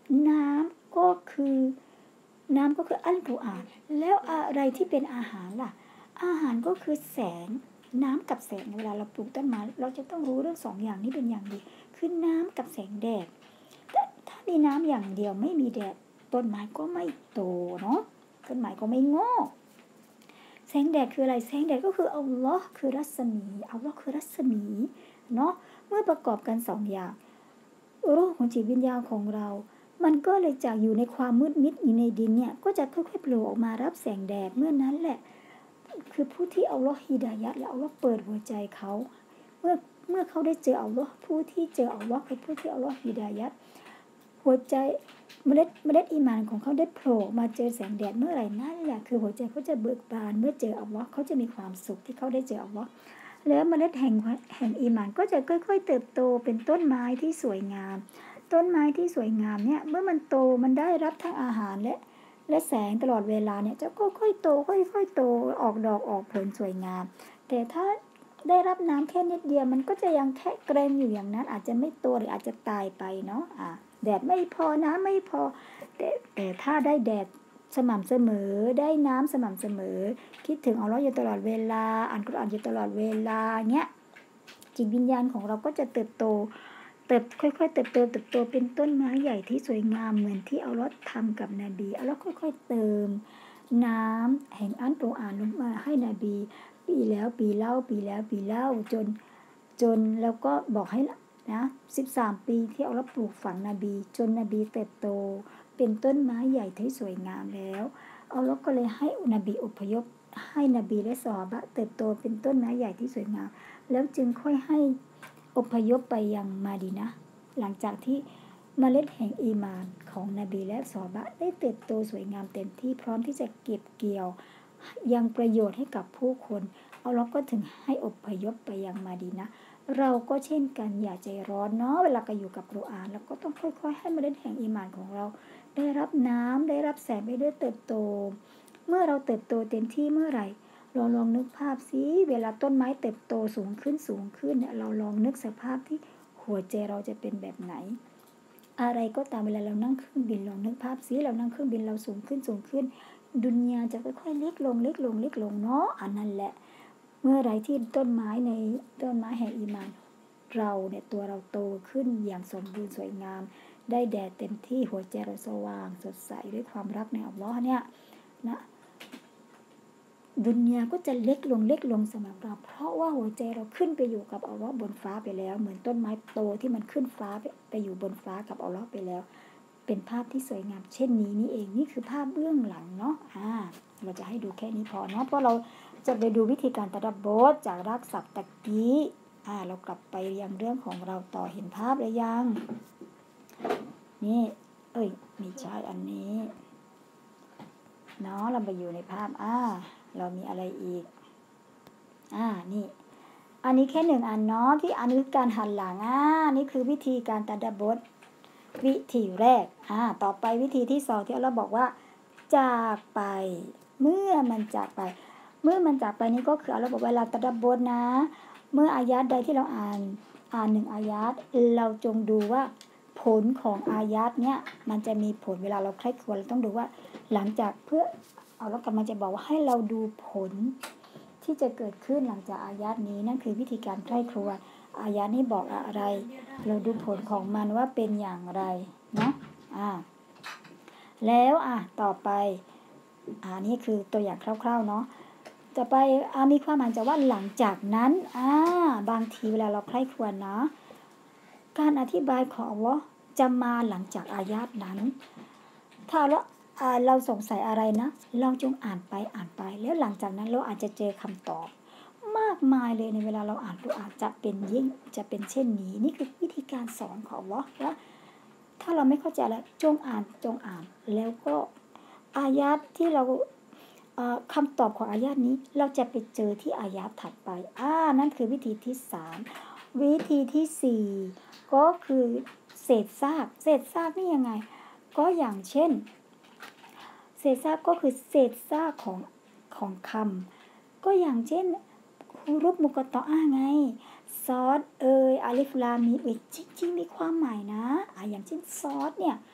น้ำก็คือน้ำก็คืออัลกุรอานแล้วอะไรที่เป็นอาหารล่ะอาหารก็คือแสงน้ำกับแสงเวลาเราปลูกต้นไม้เราจะต้องรู้เรื่องสองอย่างนี้เป็นอย่างดีคือน้ำกับแสงแดดถ้ามีน้ำอย่างเดียวไม่มีแดดต้นไม้ก็ไม่โตเนาะต้นไม้ก็ไม่งอกแสงแดดคืออะไรแสงแดดก็คืออัลลอฮ์คือรัศมีอัลลอฮ์คือรัศมีเนาะเมื่อประกอบกันสองอย่างรูปของจิตวิญญาณของเรามันก็เลยจากอยู่ในความมืดมิดอยู่ในดินเนี่ยก็จะค่อยๆโผล่ออกมารับแสงแดดเมื่อนั้นแหละคือผู้ที่อัลลอฮ์ฮิดายะห์และอัลลอฮ์เปิดหัวใจเขาเมื่อเมื่อเขาได้เจออัลลอฮ์ผู้ที่เจออัลลอฮ์คือผู้ที่อัลลอฮ์ฮิดายะห์หัวใจเมล็ดเมล็ดอีหม่านของเขาได้โผล่มาเจอแสงแดดเมื่อไหร่นั่นแหละคือหัวใจเขาจะเบิกบานเมื่อเจออัลลอฮ์เขาจะมีความสุขที่เขาได้เจออัลลอฮ์แล้วเมล็ดแห่งแห่งอีหม่านก็จะค่อยๆเติบโตเป็นต้นไม้ที่สวยงามต้นไม้ที่สวยงามเนี่ยเมื่อมันโตมันได้รับทั้งอาหารและและแสงตลอดเวลาเนี่ยจะค่อยๆโตค่อยๆโตออกดอกออกผลสวยงามแต่ถ้าได้รับน้ำแค่นิดเดียวมันก็จะยังแค่เกรงอยู่อย่างนั้นอาจจะไม่โตหรืออาจจะตายไปเนาะอ่ะแดดไม่พอน้ำไม่พอแต่แต่ถ้าได้แดดสม่ำเสมอได้น้ำสม่ำเสมอคิดถึงอัลเลาะห์อยู่ตลอดเวลาอ่านกุรอานอยู่ตลอดเวลาเงี้ยจิตวิญญาณของเราก็จะเติบโตเติบค่อยๆเติบโตเติบโตเป็นต้นไม้ใหญ่ที่สวยงามเหมือนที่อัลเลาะห์ทำกับนบีอัลเลาะห์ค่อยๆเติมน้ำแห่งอัลกุรอานลงมาให้นบีปีแล้วปีเล่าปีแล้วปีเล่าจนจนแล้วก็บอกให้นะสิบสามปีที่อัลเลาะห์ปลูกฝังนบีจนนบีเติบโตเป็นต้นไม้ใหญ่ที่สวยงามแล้วอัลเลาะห์ก็เลยให้นบีอพยพให้นบีและซอฮาบะห์เติบโตเป็นต้นไม้ใหญ่ที่สวยงามแล้วจึงค่อยให้อพยพไปยังมาดีนะห์หลังจากที่เมล็ดแห่งอีหม่านของนบีและซอฮาบะห์ได้เติบโตสวยงามเต็มที่พร้อมที่จะเก็บเกี่ยวยังประโยชน์ให้กับผู้คนอัลเลาะห์ก็ถึงให้อพยพไปยังมาดีนะห์เราก็เช่นกันอย่าใจร้อนเนาะเวลาก็อยู่กับกุรอานแล้วก็ต้องค่อยๆให้เมล็ดแห่งอีหม่านของเราได้รับน้ำได้รับแสงไปด้วยเติบโตเมื่อเราเติบโตเต็มที่เมื่อไหร่เราลองนึกภาพสิเวลาต้นไม้เติบโตสูงขึ้นสูงขึ้นเนี่ยเราลองนึกสภาพที่หัวใจเราจะเป็นแบบไหนอะไรก็ตามเวลาเรานั่งเครื่องบินลองนึกภาพสิเรานั่งเครื่องบินเราสูงขึ้นสูงขึ้นดุนยาจะค่อยๆเล็กลงเล็กลงเล็กลงเนาะอันนั้นแหละเมื่อไรที่ต้นไม้ในต้นไม้แห่งอีหม่านเราเนี่ยตัวเราโตขึ้นอย่างสมบูรณ์สวยงามได้แดดเต็มที่หัวใจเราสว่างสดใสด้วยความรักในอัลเลาะห์เนี่ยนะดุนยาก็จะเล็กลงเล็กลงสำหรับเราเพราะว่าหัวใจเราขึ้นไปอยู่กับอัลเลาะห์บนฟ้าไปแล้วเหมือนต้นไม้โตที่มันขึ้นฟ้าไปไปอยู่บนฟ้ากับอัลเลาะห์ไปแล้วเป็นภาพที่สวยงามเช่นนี้นี่เองนี่คือภาพเบื้องหลังเนาะอ่าเราจะให้ดูแค่นี้พอเนาะเพราะเราจะไปดูวิธีการตะดับบทจากรากศัพท์ตะกี้อ่าเรากลับไปยังเรื่องของเราต่อเห็นภาพหรือยังนี่เอ้ยไม่ใช่อันนี้เนาะเราไปอยู่ในภาพอ่าเรามีอะไรอีกอ่านี่อันนี้แค่หนึ่งอันเนาะที่อันนี้การหันหลังอ่านี่คือวิธีการตะดับบทวิธีแรกอ่าต่อไปวิธีที่สองที่เราบอกว่าจากไปเมื่อมันจากไปเมื่อมันจากไปนี่ก็คือเราบอกเวลาตะดับบทนะเมื่ออายะห์ใดที่เราอ่านอ่านหนึ่งอายะห์เราจงดูว่าผลของอายะห์เนี้ยมันจะมีผลเวลาเราใคร่ครวญเราต้องดูว่าหลังจากเพื่อเอาแล้วกันมันจะบอกว่าให้เราดูผลที่จะเกิดขึ้นหลังจากอายะห์นี้นั่นคือวิธีการใคร่ครวญอายะห์นี้บอกอะไรเราดูผลของมันว่าเป็นอย่างไรเนาะอ่าแล้วอ่ะต่อไปอ่านี่คือตัวอย่างคร่าวๆเนาะต่อไปอ่ามีความหมายจากว่าหลังจากนั้นอ่าบางทีเวลาเราใคร่ครวญนะการอธิบายของอัลเลาะห์จะมาหลังจากอายะห์นั้นถ้าเราเราสงสัยอะไรนะเราจงอ่านไปอ่านไปแล้วหลังจากนั้นเราอาจจะเจอคำตอบมากมายเลยในเวลาเราอ่านกุรอานจะเป็นยิ่งจะเป็นเช่นนี้นี่คือวิธีการสอนของอัลเลาะห์ว่าถ้าเราไม่เข้าใจแล้วจงอ่านจงอ่านแล้วก็อายะห์ที่เราคำตอบของอายะห์นี้เราจะไปเจอที่อายะห์ถัดไปอ่านั่นคือวิธีที่สามวิธีที่สี่ก็คือเศษซากเศษซากนี่ยังไงก็อย่างเช่นเศษซากก็คือเศษซากของของคำก็อย่างเช่นฮูรุฟมุกตออะห์ไงซอดเอยอาลิฟลามมีเอยจริงๆมีความหมายนะอ่ะอย่างเช่นซอดเนี่ย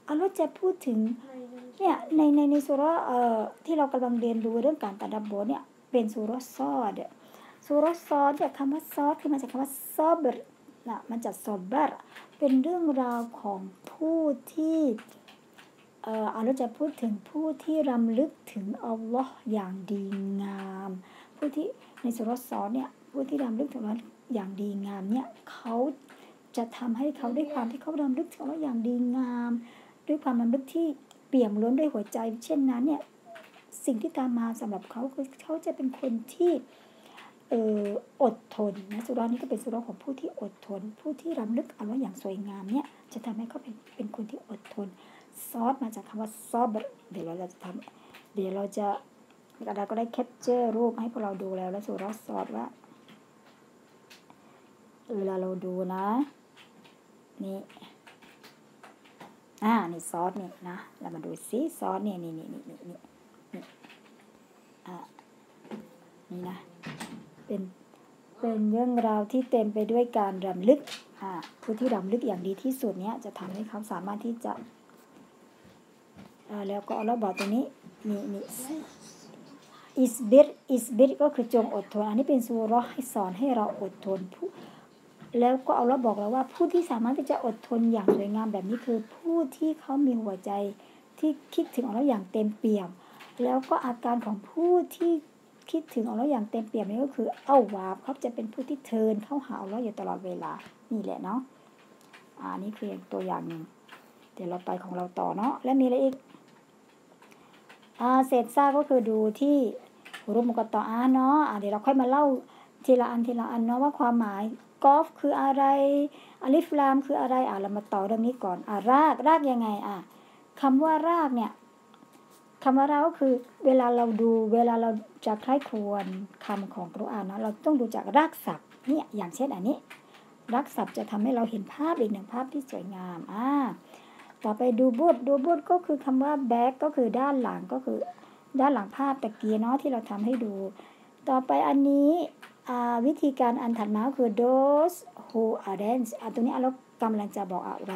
อัลลอฮ์จะพูดถึงเนี่ยในในในสุเราะห์เอ่อที่เรากำลังเรียนรู้เรื่องการตะดับบรเนี่ยเป็นสุเราะห์ซอดสุเราะห์ซอดเนี่ยคำว่าซอดคือมาจากคำว่าซอบรนะมันจากซอบรเป็นเรื่องราวของผู้ที่เอ่ออัลลอฮ์จะพูดถึงผู้ที่รำลึกถึงอัลลอฮ์อย่างดีงามผู้ที่ในสุเราะห์ซอดเนี่ยผู้ที่รำลึกถึงอัลลอฮ์อย่างดีงามเนี่ยเขาจะทำให้เขาด้วยความที่เขารำลึกถึงอัลลอฮ์อย่างดีงามด้วยความรำลึกที่เปี่ยมล้นด้วยหัวใจเช่นนั้นเนี่ยสิ่งที่ตามมาสำหรับเขาคือเขาจะเป็นคนที่เอ่ออดทนนะสุเราะห์นี้ก็เป็นสุเราะห์ของผู้ที่อดทนผู้ที่รำลึกอัลลอฮ์อย่างสวยงามเนี่ยจะทำให้เขาเป็นเป็นคนที่อดทนซอสมาจากคำว่าซอบรเดี๋ยวเราจะทำเดี๋ยวเราจะเราก็ได้แคปเจอร์รูปให้พวกเราดูแล้วแล้วสุเราะห์ซอดว่าเวลาเราดูนะนี่อ่านี่ซอสนี่นะเรามาดูซิซอสนี่นี่นี่นี่นี่นี่นี่อ่านี่นะเป็นเป็นเรื่องราวที่เต็มไปด้วยการรำลึกอ่าผู้ที่รำลึกอย่างดีที่สุดเนี้ยจะทำให้เขาสามารถที่จะอ่าแล้วก็อัลเลาะห์บอกตรงนี้นี่นี่อิสบิรอิสบิรก็คือจงอดทนอันนี้เป็นซูเราะห์ให้สอนให้เราอดทนผู้แล้วก็อัลเลาะห์บอกแล้วว่าผู้ที่สามารถที่จะอดทนอย่างสวยงามแบบนี้คือผู้ที่เขามีหัวใจที่คิดถึงอัลเลาะห์อย่างเต็มเปี่ยมแล้วก็อาการของผู้ที่คิดถึงอัลเลาะห์อย่างเต็มเปี่ยมนี่ก็คือเอาวาบเขาจะเป็นผู้ที่เทินเข้าหาอัลเลาะห์อยู่ตลอดเวลานี่แหละเนาะอ่านี่คือตัวอย่างหนึ่งเดี๋ยวเราไปของเราต่อเนาะและมีอะไรอีกอ่าเศษซากก็คือดูที่รูปมุกตออาเนาะอ่าเดี๋ยวเราค่อยมาเล่าทีละอันทีละอันเนาะว่าความหมายกอฟคืออะไรอลิฟลามคืออะไรอ่ะเรามาต่อเรื่องนี้ก่อนอ่ะรากรากยังไงอ่ะคำว่ารากเนี่ยคำว่ารากก็คือเวลาเราดูเวลาเราจะใคร่ครวญคำของกุรอานนะเราต้องดูจากรากศัพท์เนี่ยอย่างเช่นอันนี้รากศัพท์จะทำให้เราเห็นภาพอีกหนึ่งภาพที่สวยงามอ่าต่อไปดูบุตดูบุตก็คือคำว่าแบ็กก็คือด้านหลังก็คือด้านหลังภาพตะกี้เนาะที่เราทำให้ดูต่อไปอันนี้วิธีการอันถัดมาคือ those who are rank อันตัวนี้เรากำลังจะบอกอะไร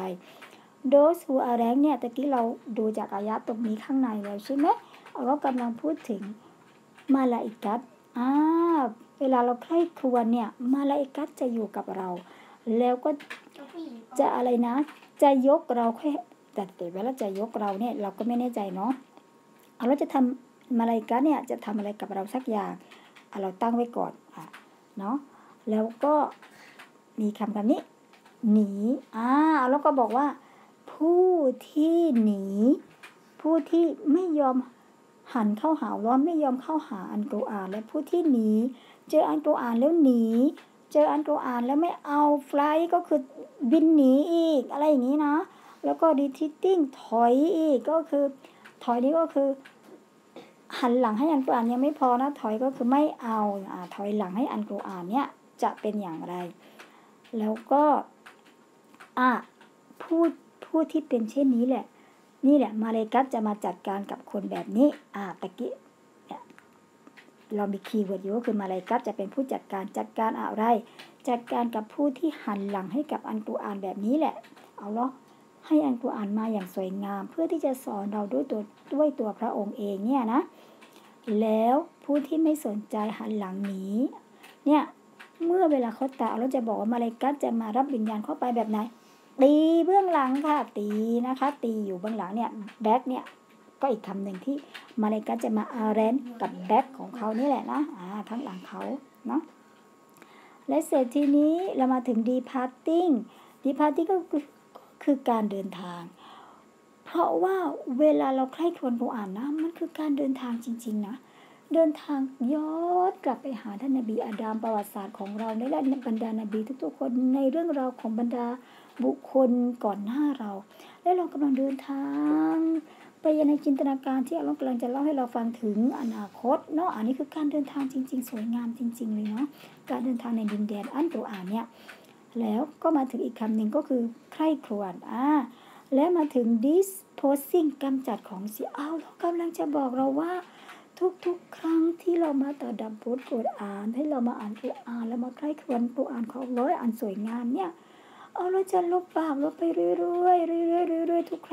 those who are rank เนี่ยตะกี้เราดูจากอายะตรงนี้ข้างในแล้วใช่ไหมเรากำลังพูดถึงมาลาอิกัตอ่าเวลาเราใคร่ครวญเนี่ยมาลาอิกัตจะอยู่กับเราแล้วก็จะอะไรนะจะยกเราแค่แต่แต่เวลาจะยกเราเนี่ยเราก็ไม่แน่ใจเนาะเราจะทำมาลาอิกัตเนี่ยจะทำอะไรกับเราสักอย่างเราตั้งไว้ก่อนอ่ะเนาะแล้วก็มีคำคำนี้หนีอ่าแล้วก็บอกว่าผู้ที่หนีผู้ที่ไม่ยอมหันเข้าหาร้อนไม่ยอมเข้าหาอันกุรอานและผู้ที่หนีเจออันกุรอานแล้วหนีเจออันกุรอานแล้วไม่เอาไฟล์ก็คือบินหนีอีกอะไรอย่างนี้นะแล้วก็ดีทิตติ้งถอยอีกก็คือถอยนี่ก็คือหันหลังให้อันกุรอานยังไม่พอนะถอยก็คือไม่เอาอ่าถอยหลังให้อันกุรอานเนี่ยจะเป็นอย่างไรแล้วก็อ่ะผู้ผู้ที่เป็นเช่นนี้แหละนี่แหละมาเลกัตจะมาจัดการกับคนแบบนี้อ่าตะกี้เรามีคีย์เวิร์ดอยู่ก็คือมาเลกัตจะเป็นผู้จัดการจัดการอะไรจัดการกับผู้ที่หันหลังให้กับอันกุรอานแบบนี้แหละเอาเนาะให้อันกุรอานมาอย่างสวยงามเพื่อที่จะสอนเราด้วยตัวด้วยตัวพระองค์เองเนี่ยนะแล้วผู้ที่ไม่สนใจหันหลังหนีเนี่ยเมื่อเวลาเขาตายเราจะบอกว่ามาเลกัตจะมารับวิญญาณเข้าไปแบบไหนตีเบื้องหลังค่ะตีนะคะตีอยู่เบื้องหลังเนี่ยแบ็คเนี่ยก็อีกคำหนึ่งที่มาเลกัตจะมาอาเรนกับแบ็คของเขานี่แหละนะอ่าทั้งหลังเขาเนาะและเสร็จทีนี้เรามาถึง departing departing ก็คือคือการเดินทางเพราะว่าเวลาเราใคร่ครวญกุรอานนะมันคือการเดินทางจริงๆนะเดินทางย้อนกลับไปหาท่านนบีอาดัมประวัติศาสตร์ของเราในและบรรดานบีทุกๆคนในเรื่องราวของบรรดาบุคคลก่อนหน้าเราและเรากำลังเดินทางไปในจินตนาการที่อัลเลาะห์กำลังจะเล่าให้เราฟังถึงอนาคตเนาะอันนี้คือการเดินทางจริงๆสวยงามจริงๆเลยเนาะการเดินทางในดินแดนอันกุรอานเนี่ยแล้วก็มาถึงอีกคำหนึ่งก็คือใคร่ครวญอ่าและมาถึง disposing กำจัดของเสียเอาเรากำลังจะบอกเราว่าทุกๆครั้งที่เรามาตะดับบทกุรอานให้เรามาอ่านกุรอานแล้วมาใคร่ครวญกุรอานของอัลเลาะห์อ่านสวยงามเนี่ยเอาเราจะลบบาปลบไปเรื่อยๆเรื่อยๆเรื่อยๆทุกครั้ง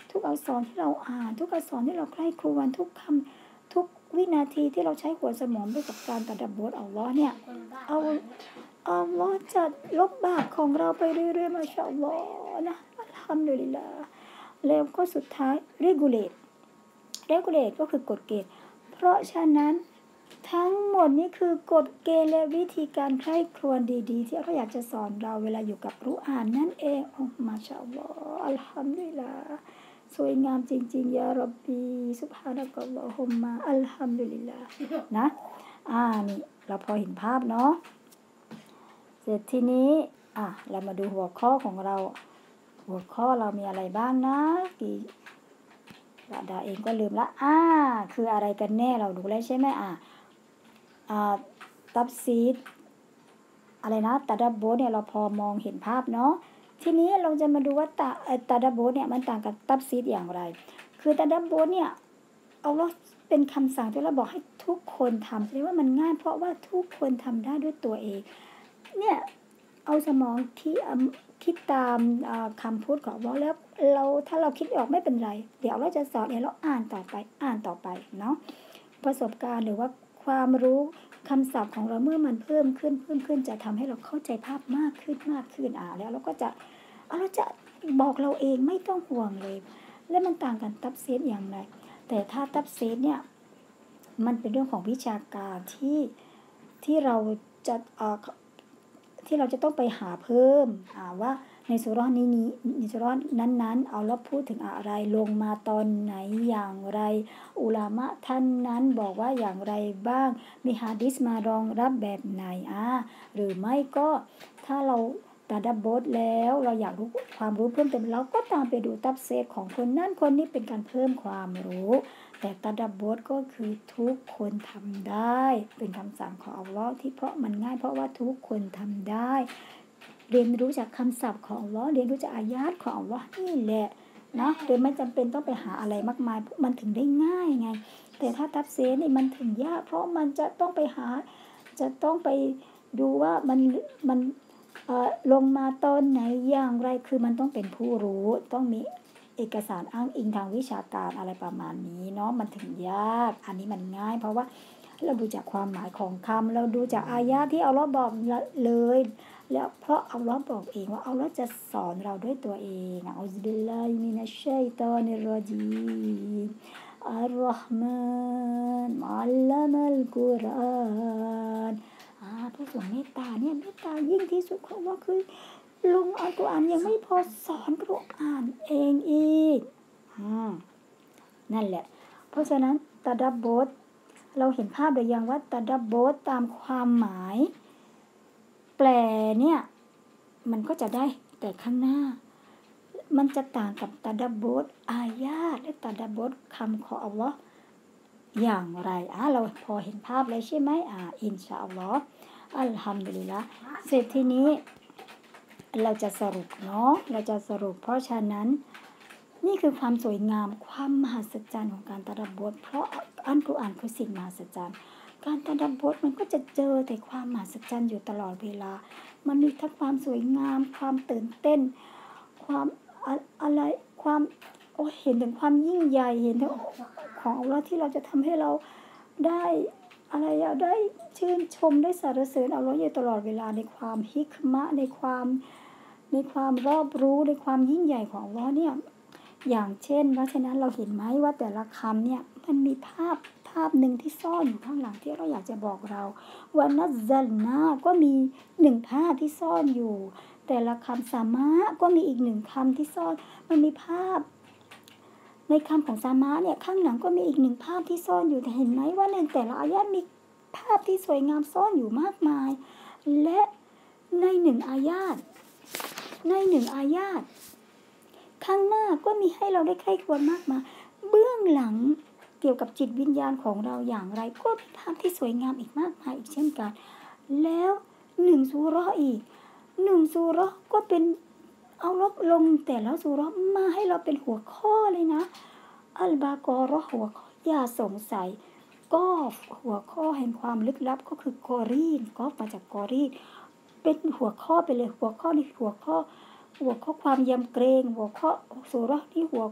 ทุกอักษรที่เราอ่านทุกอักษรที่เราใคร่ครวญทุกคำทุกวินาทีที่เราใช้หัวสมองไปกับการตะดับบทอัลลอฮ์เนี่ยเอาอัลลอฮ์จะลบบาปของเราไปเรื่อยๆมาชาอัลลอฮ์นะอัลฮัมดุลิลลาห์แล้วก็สุดท้าย regulate regulate ก็คือกฎเกณฑ์เพราะฉะนั้นทั้งหมดนี้คือกฎเกณฑ์และวิธีการใคร่ครวญดีๆที่เราอยากจะสอนเราเวลาอยู่กับรุอ่านนั่นเองอัลมาชาอัลลอฮ์อัลฮัมดุลิลลาห์สวยงามจริงๆยาร็อบบีซุบฮานะกัลลอฮุมมาอัลฮัมดุลิลลาห์นะอ่านี่เราพอเห็นภาพเนาะเสร็จทีนี้อ่ะเรามาดูหัวข้อของเราหัวข้อเรามีอะไรบ้างนะกี่ดาเองก็ลืมละอ่าคืออะไรกันแน่เราดูแล้วใช่ไหมอ่าอ่าตับซีดอะไรนะตาดับโบเนี่ยเราพอมองเห็นภาพเนาะทีนี้เราจะมาดูว่าตาตาดับโบเนี่ยมันต่างกับตับซีดอย่างไรคือตาดับโบเนี่ยเอาว่าเป็นคำสั่งที่เราบอกให้ทุกคนทำแสดงว่ามันง่ายเพราะว่าทุกคนทำได้ด้วยตัวเองเนี่ยเอาสมองที่คิดตามคำพูดของเราแล้วเราถ้าเราคิดออกไม่เป็นไรเดี๋ยวเราจะสอนเดี๋ยวเราอ่านต่อไปอ่านต่อไปเนาะประสบการณ์หรือว่าความรู้คำศัพท์ของเราเมื่อมันเพิ่มขึ้นเพิ่มขึ้นจะทำให้เราเข้าใจภาพมากขึ้นมากขึ้นอ่าแล้วเราก็จะเราจะบอกเราเองไม่ต้องห่วงเลยและมันต่างกันตับเซตอย่างไรแต่ถ้าตับเซตเนี่ยมันเป็นเรื่องของวิชาการที่ที่เราจะเอ่อที่เราจะต้องไปหาเพิ่มว่าในสุรานี้นี้ในสุรานั้นๆเอาแล้วพูดถึงอะไรลงมาตอนไหนอย่างไรอุลามะท่านนั้นบอกว่าอย่างไรบ้างมีหะดีษมารองรับแบบไหนอ่าหรือไม่ก็ถ้าเราตาดับบทแล้วเราอยากรู้ความรู้เพิ่มเติมเราก็ตามไปดูตับเซตของคนนั้นคนนี้เป็นการเพิ่มความรู้แต่ตาดับบทก็คือทุกคนทำได้เป็นคำสั่งของอัลเลาะห์ที่เพราะมันง่ายเพราะว่าทุกคนทำได้เรียนรู้จากคำศัพท์ของอัลเลาะห์เรียนรู้จากอายะห์ของอัลเลาะห์นี่แหละนะโดยไม่จำเป็นต้องไปหาอะไรมากมายมันถึงได้ง่ายไงแต่ถ้าตัฟซีรนี่มันถึงยากเพราะมันจะต้องไปหาจะต้องไปดูว่ามันมันลงมาตอนไหนอย่างไรคือมันต้องเป็นผู้รู้ต้องมีเอกสารอ้างอิงทางวิชาการอะไรประมาณนี้เนาะมันถึงยากอันนี้มันง่ายเพราะว่าเราดูจากความหมายของคำเราดูจากอายะห์ที่อัลเลาะห์บอกเลยแล้วเพราะอัลเลาะห์บอกเองว่าอัลเลาะห์จะสอนเราด้วยตัวเองอะอูซุบิลลาฮิมินัชชัยฏอนิรเราะญีมอัรเราะห์มานอัลลัมัลกุรอานอ่าผู้ทรงเมตตาเนี่ยเมตตายิ่งที่สุดของว่าคือลงอัลกุรอานยังไม่พอสอนกุรอานเองอีกอืมนั่นแหละเพราะฉะนั้นตะดับบทเราเห็นภาพหรือยังว่าตะดับบทตามความหมายแปลเนี่ยมันก็จะได้แต่ข้างหน้ามันจะต่างกับตะดับบทอายะห์และตะดับบทคำของอัลเลาะห์อย่างไรอ่ะเราพอเห็นภาพเลยใช่ไหมอ่าอินชาอัลลอฮ์อัลฮัมดุลิลละห์เสร็จทีนี้เราจะสรุปเนาะเราจะสรุปเพราะฉะนั้นนี่คือความสวยงามความมหัศจรรย์ของการตะดับบทเพราะอัลกุรอานคือสิ่งมหัศจรรย์การตะดับบทมันก็จะเจอแต่ความมหัศจรรย์อยู่ตลอดเวลามันมีทั้งความสวยงามความตื่นเต้นความอะไรความโอ้เห็นถึงความยิ่งใหญ่เห็นถึงของอัลเลาะห์ที่เราจะทำให้เราได้อะไรอะได้ชื่นชมได้สรรเสริญอัลเลาะห์อยู่ตลอดเวลาในความฮิกมะในความในความรอบรู้ในความยิ่งใหญ่ของอัลเลาะห์เนี่ยอย่างเช่นเพราะฉะนั้นเราเห็นไหมว่าแต่ละคำเนี่ยมันมีภาพภาพหนึ่งที่ซ่อนอยู่ข้างหลังที่เราอยากจะบอกเราว่านัซซัลนาก็มีหนึ่งภาพที่ซ่อนอยู่แต่ละคำสามะก็มีอีกหนึ่งคำที่ซ่อนมันมีภาพในคำของสามะเนี่ยข้างหลังก็มีอีกหนึ่งภาพที่ซ่อนอยู่แต่เห็นไหมว่าในแต่ละอายะห์มีภาพที่สวยงามซ่อนอยู่มากมายและในหนึ่งอายะห์ในหนึ่งอายะห์ข้างหน้าก็มีให้เราได้ใคร่ครวญมากมายเบื้องหลังเกี่ยวกับจิตวิญญาณของเราอย่างไรก็มีภาพที่สวยงามอีกมากมายอีกเช่นกันแล้วหนึ่งซูเราะห์อีกหนึ่งซูเราะห์ก็เป็นเอาลบลงแต่ละซูเราะห์มาให้เราเป็นหัวข้อเลยนะอัลบากอเราะห์หัวข้ออย่าสงสัยก็หัวข้อแห่งความลึกลับก็คือกอรีนก็มาจากกอรีนเป็นหัวข้อไปเลยหัวข้อนี้หัวข้อหัวข้อความยำเกรงหัวข้อซูเราะห์ที่หัวข้อ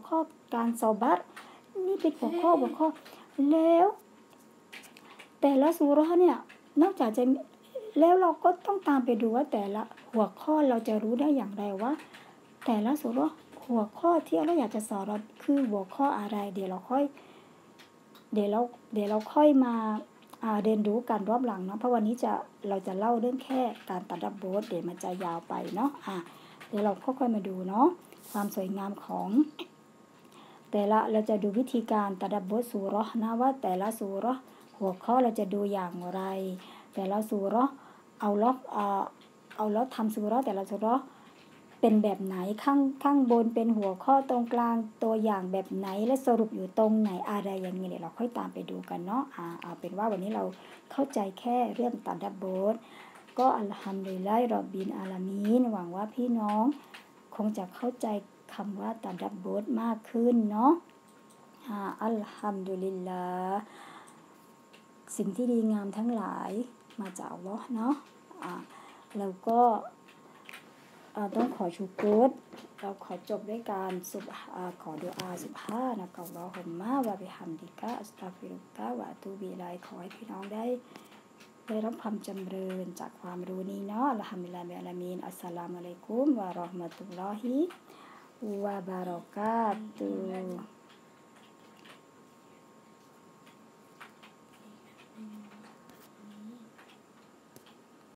การซอบัตนี่เป็นหัวข้อหัวข้อแล้วแต่ละซูเราะห์เนี่ยนอกจากจะแล้วเราก็ต้องตามไปดูว่าแต่ละหัวข้อเราจะรู้ได้อย่างไรว่าแต่ละซูเราะห์หัวข้อที่เราอยากจะสอนเราคือหัวข้ออะไรเดี๋ยวเราค่อยเดี๋ยวเราเดี๋ยวเราค่อยมาเรียนรู้กันรอบหลังเนาะเพราะวันนี้จะเราจะเล่าเรื่องแค่การตัดดับโบสเดี๋ยวมันจะยาวไปเนาะอ่ะเดี๋ยวเราค่อยๆมาดูเนาะความสวยงามของแต่ละเราจะดูวิธีการตัดดับโบสซูเราะห์นะว่าแต่ละซูเราะห์หัวข้อเราจะดูอย่างไรแต่ละซูเราะห์เอาล็อกเอาเอาล็อกทำซูเราะห์แต่ละซูเราะห์เป็นแบบไหนข้างข้างบนเป็นหัวข้อตรงกลางตัวอย่างแบบไหนและสรุปอยู่ตรงไหนอะไรอย่างเงี้ยเดี๋ยวเราค่อยตามไปดูกันเนาะอ่าเอาเป็นว่าวันนี้เราเข้าใจแค่เรื่องตัดดับโบสก็อัลฮัมดุลิลลาฮิร็อบบิลอาลามีนหวังว่าพี่น้องคงจะเข้าใจคำว่าตัดดับโบสมากขึ้นเนาะอ่าอัลฮัมดุลิลลาห์สิ่งที่ดีงามทั้งหลายมาจากอัลเลาะห์เนาะอ่าแล้วก็ต้องขอชูกุรเราขอจบด้วยการสุบขอดุอาซุบฮานะกัลลอฮุมมะวะบิฮัมดิกะอัสตัฆฟิรุกะวะอะตูบิอิลัยขอให้พี่น้องได้ได้รับความจำเริญจากความรู้นี้เนาะอัลฮัมดุลิลลาฮิร็อบบิลอาลามีนอัสสลามุอะลัยกุมวะเราะห์มะตุลลอฮิวะบะเราะกาตุฮ์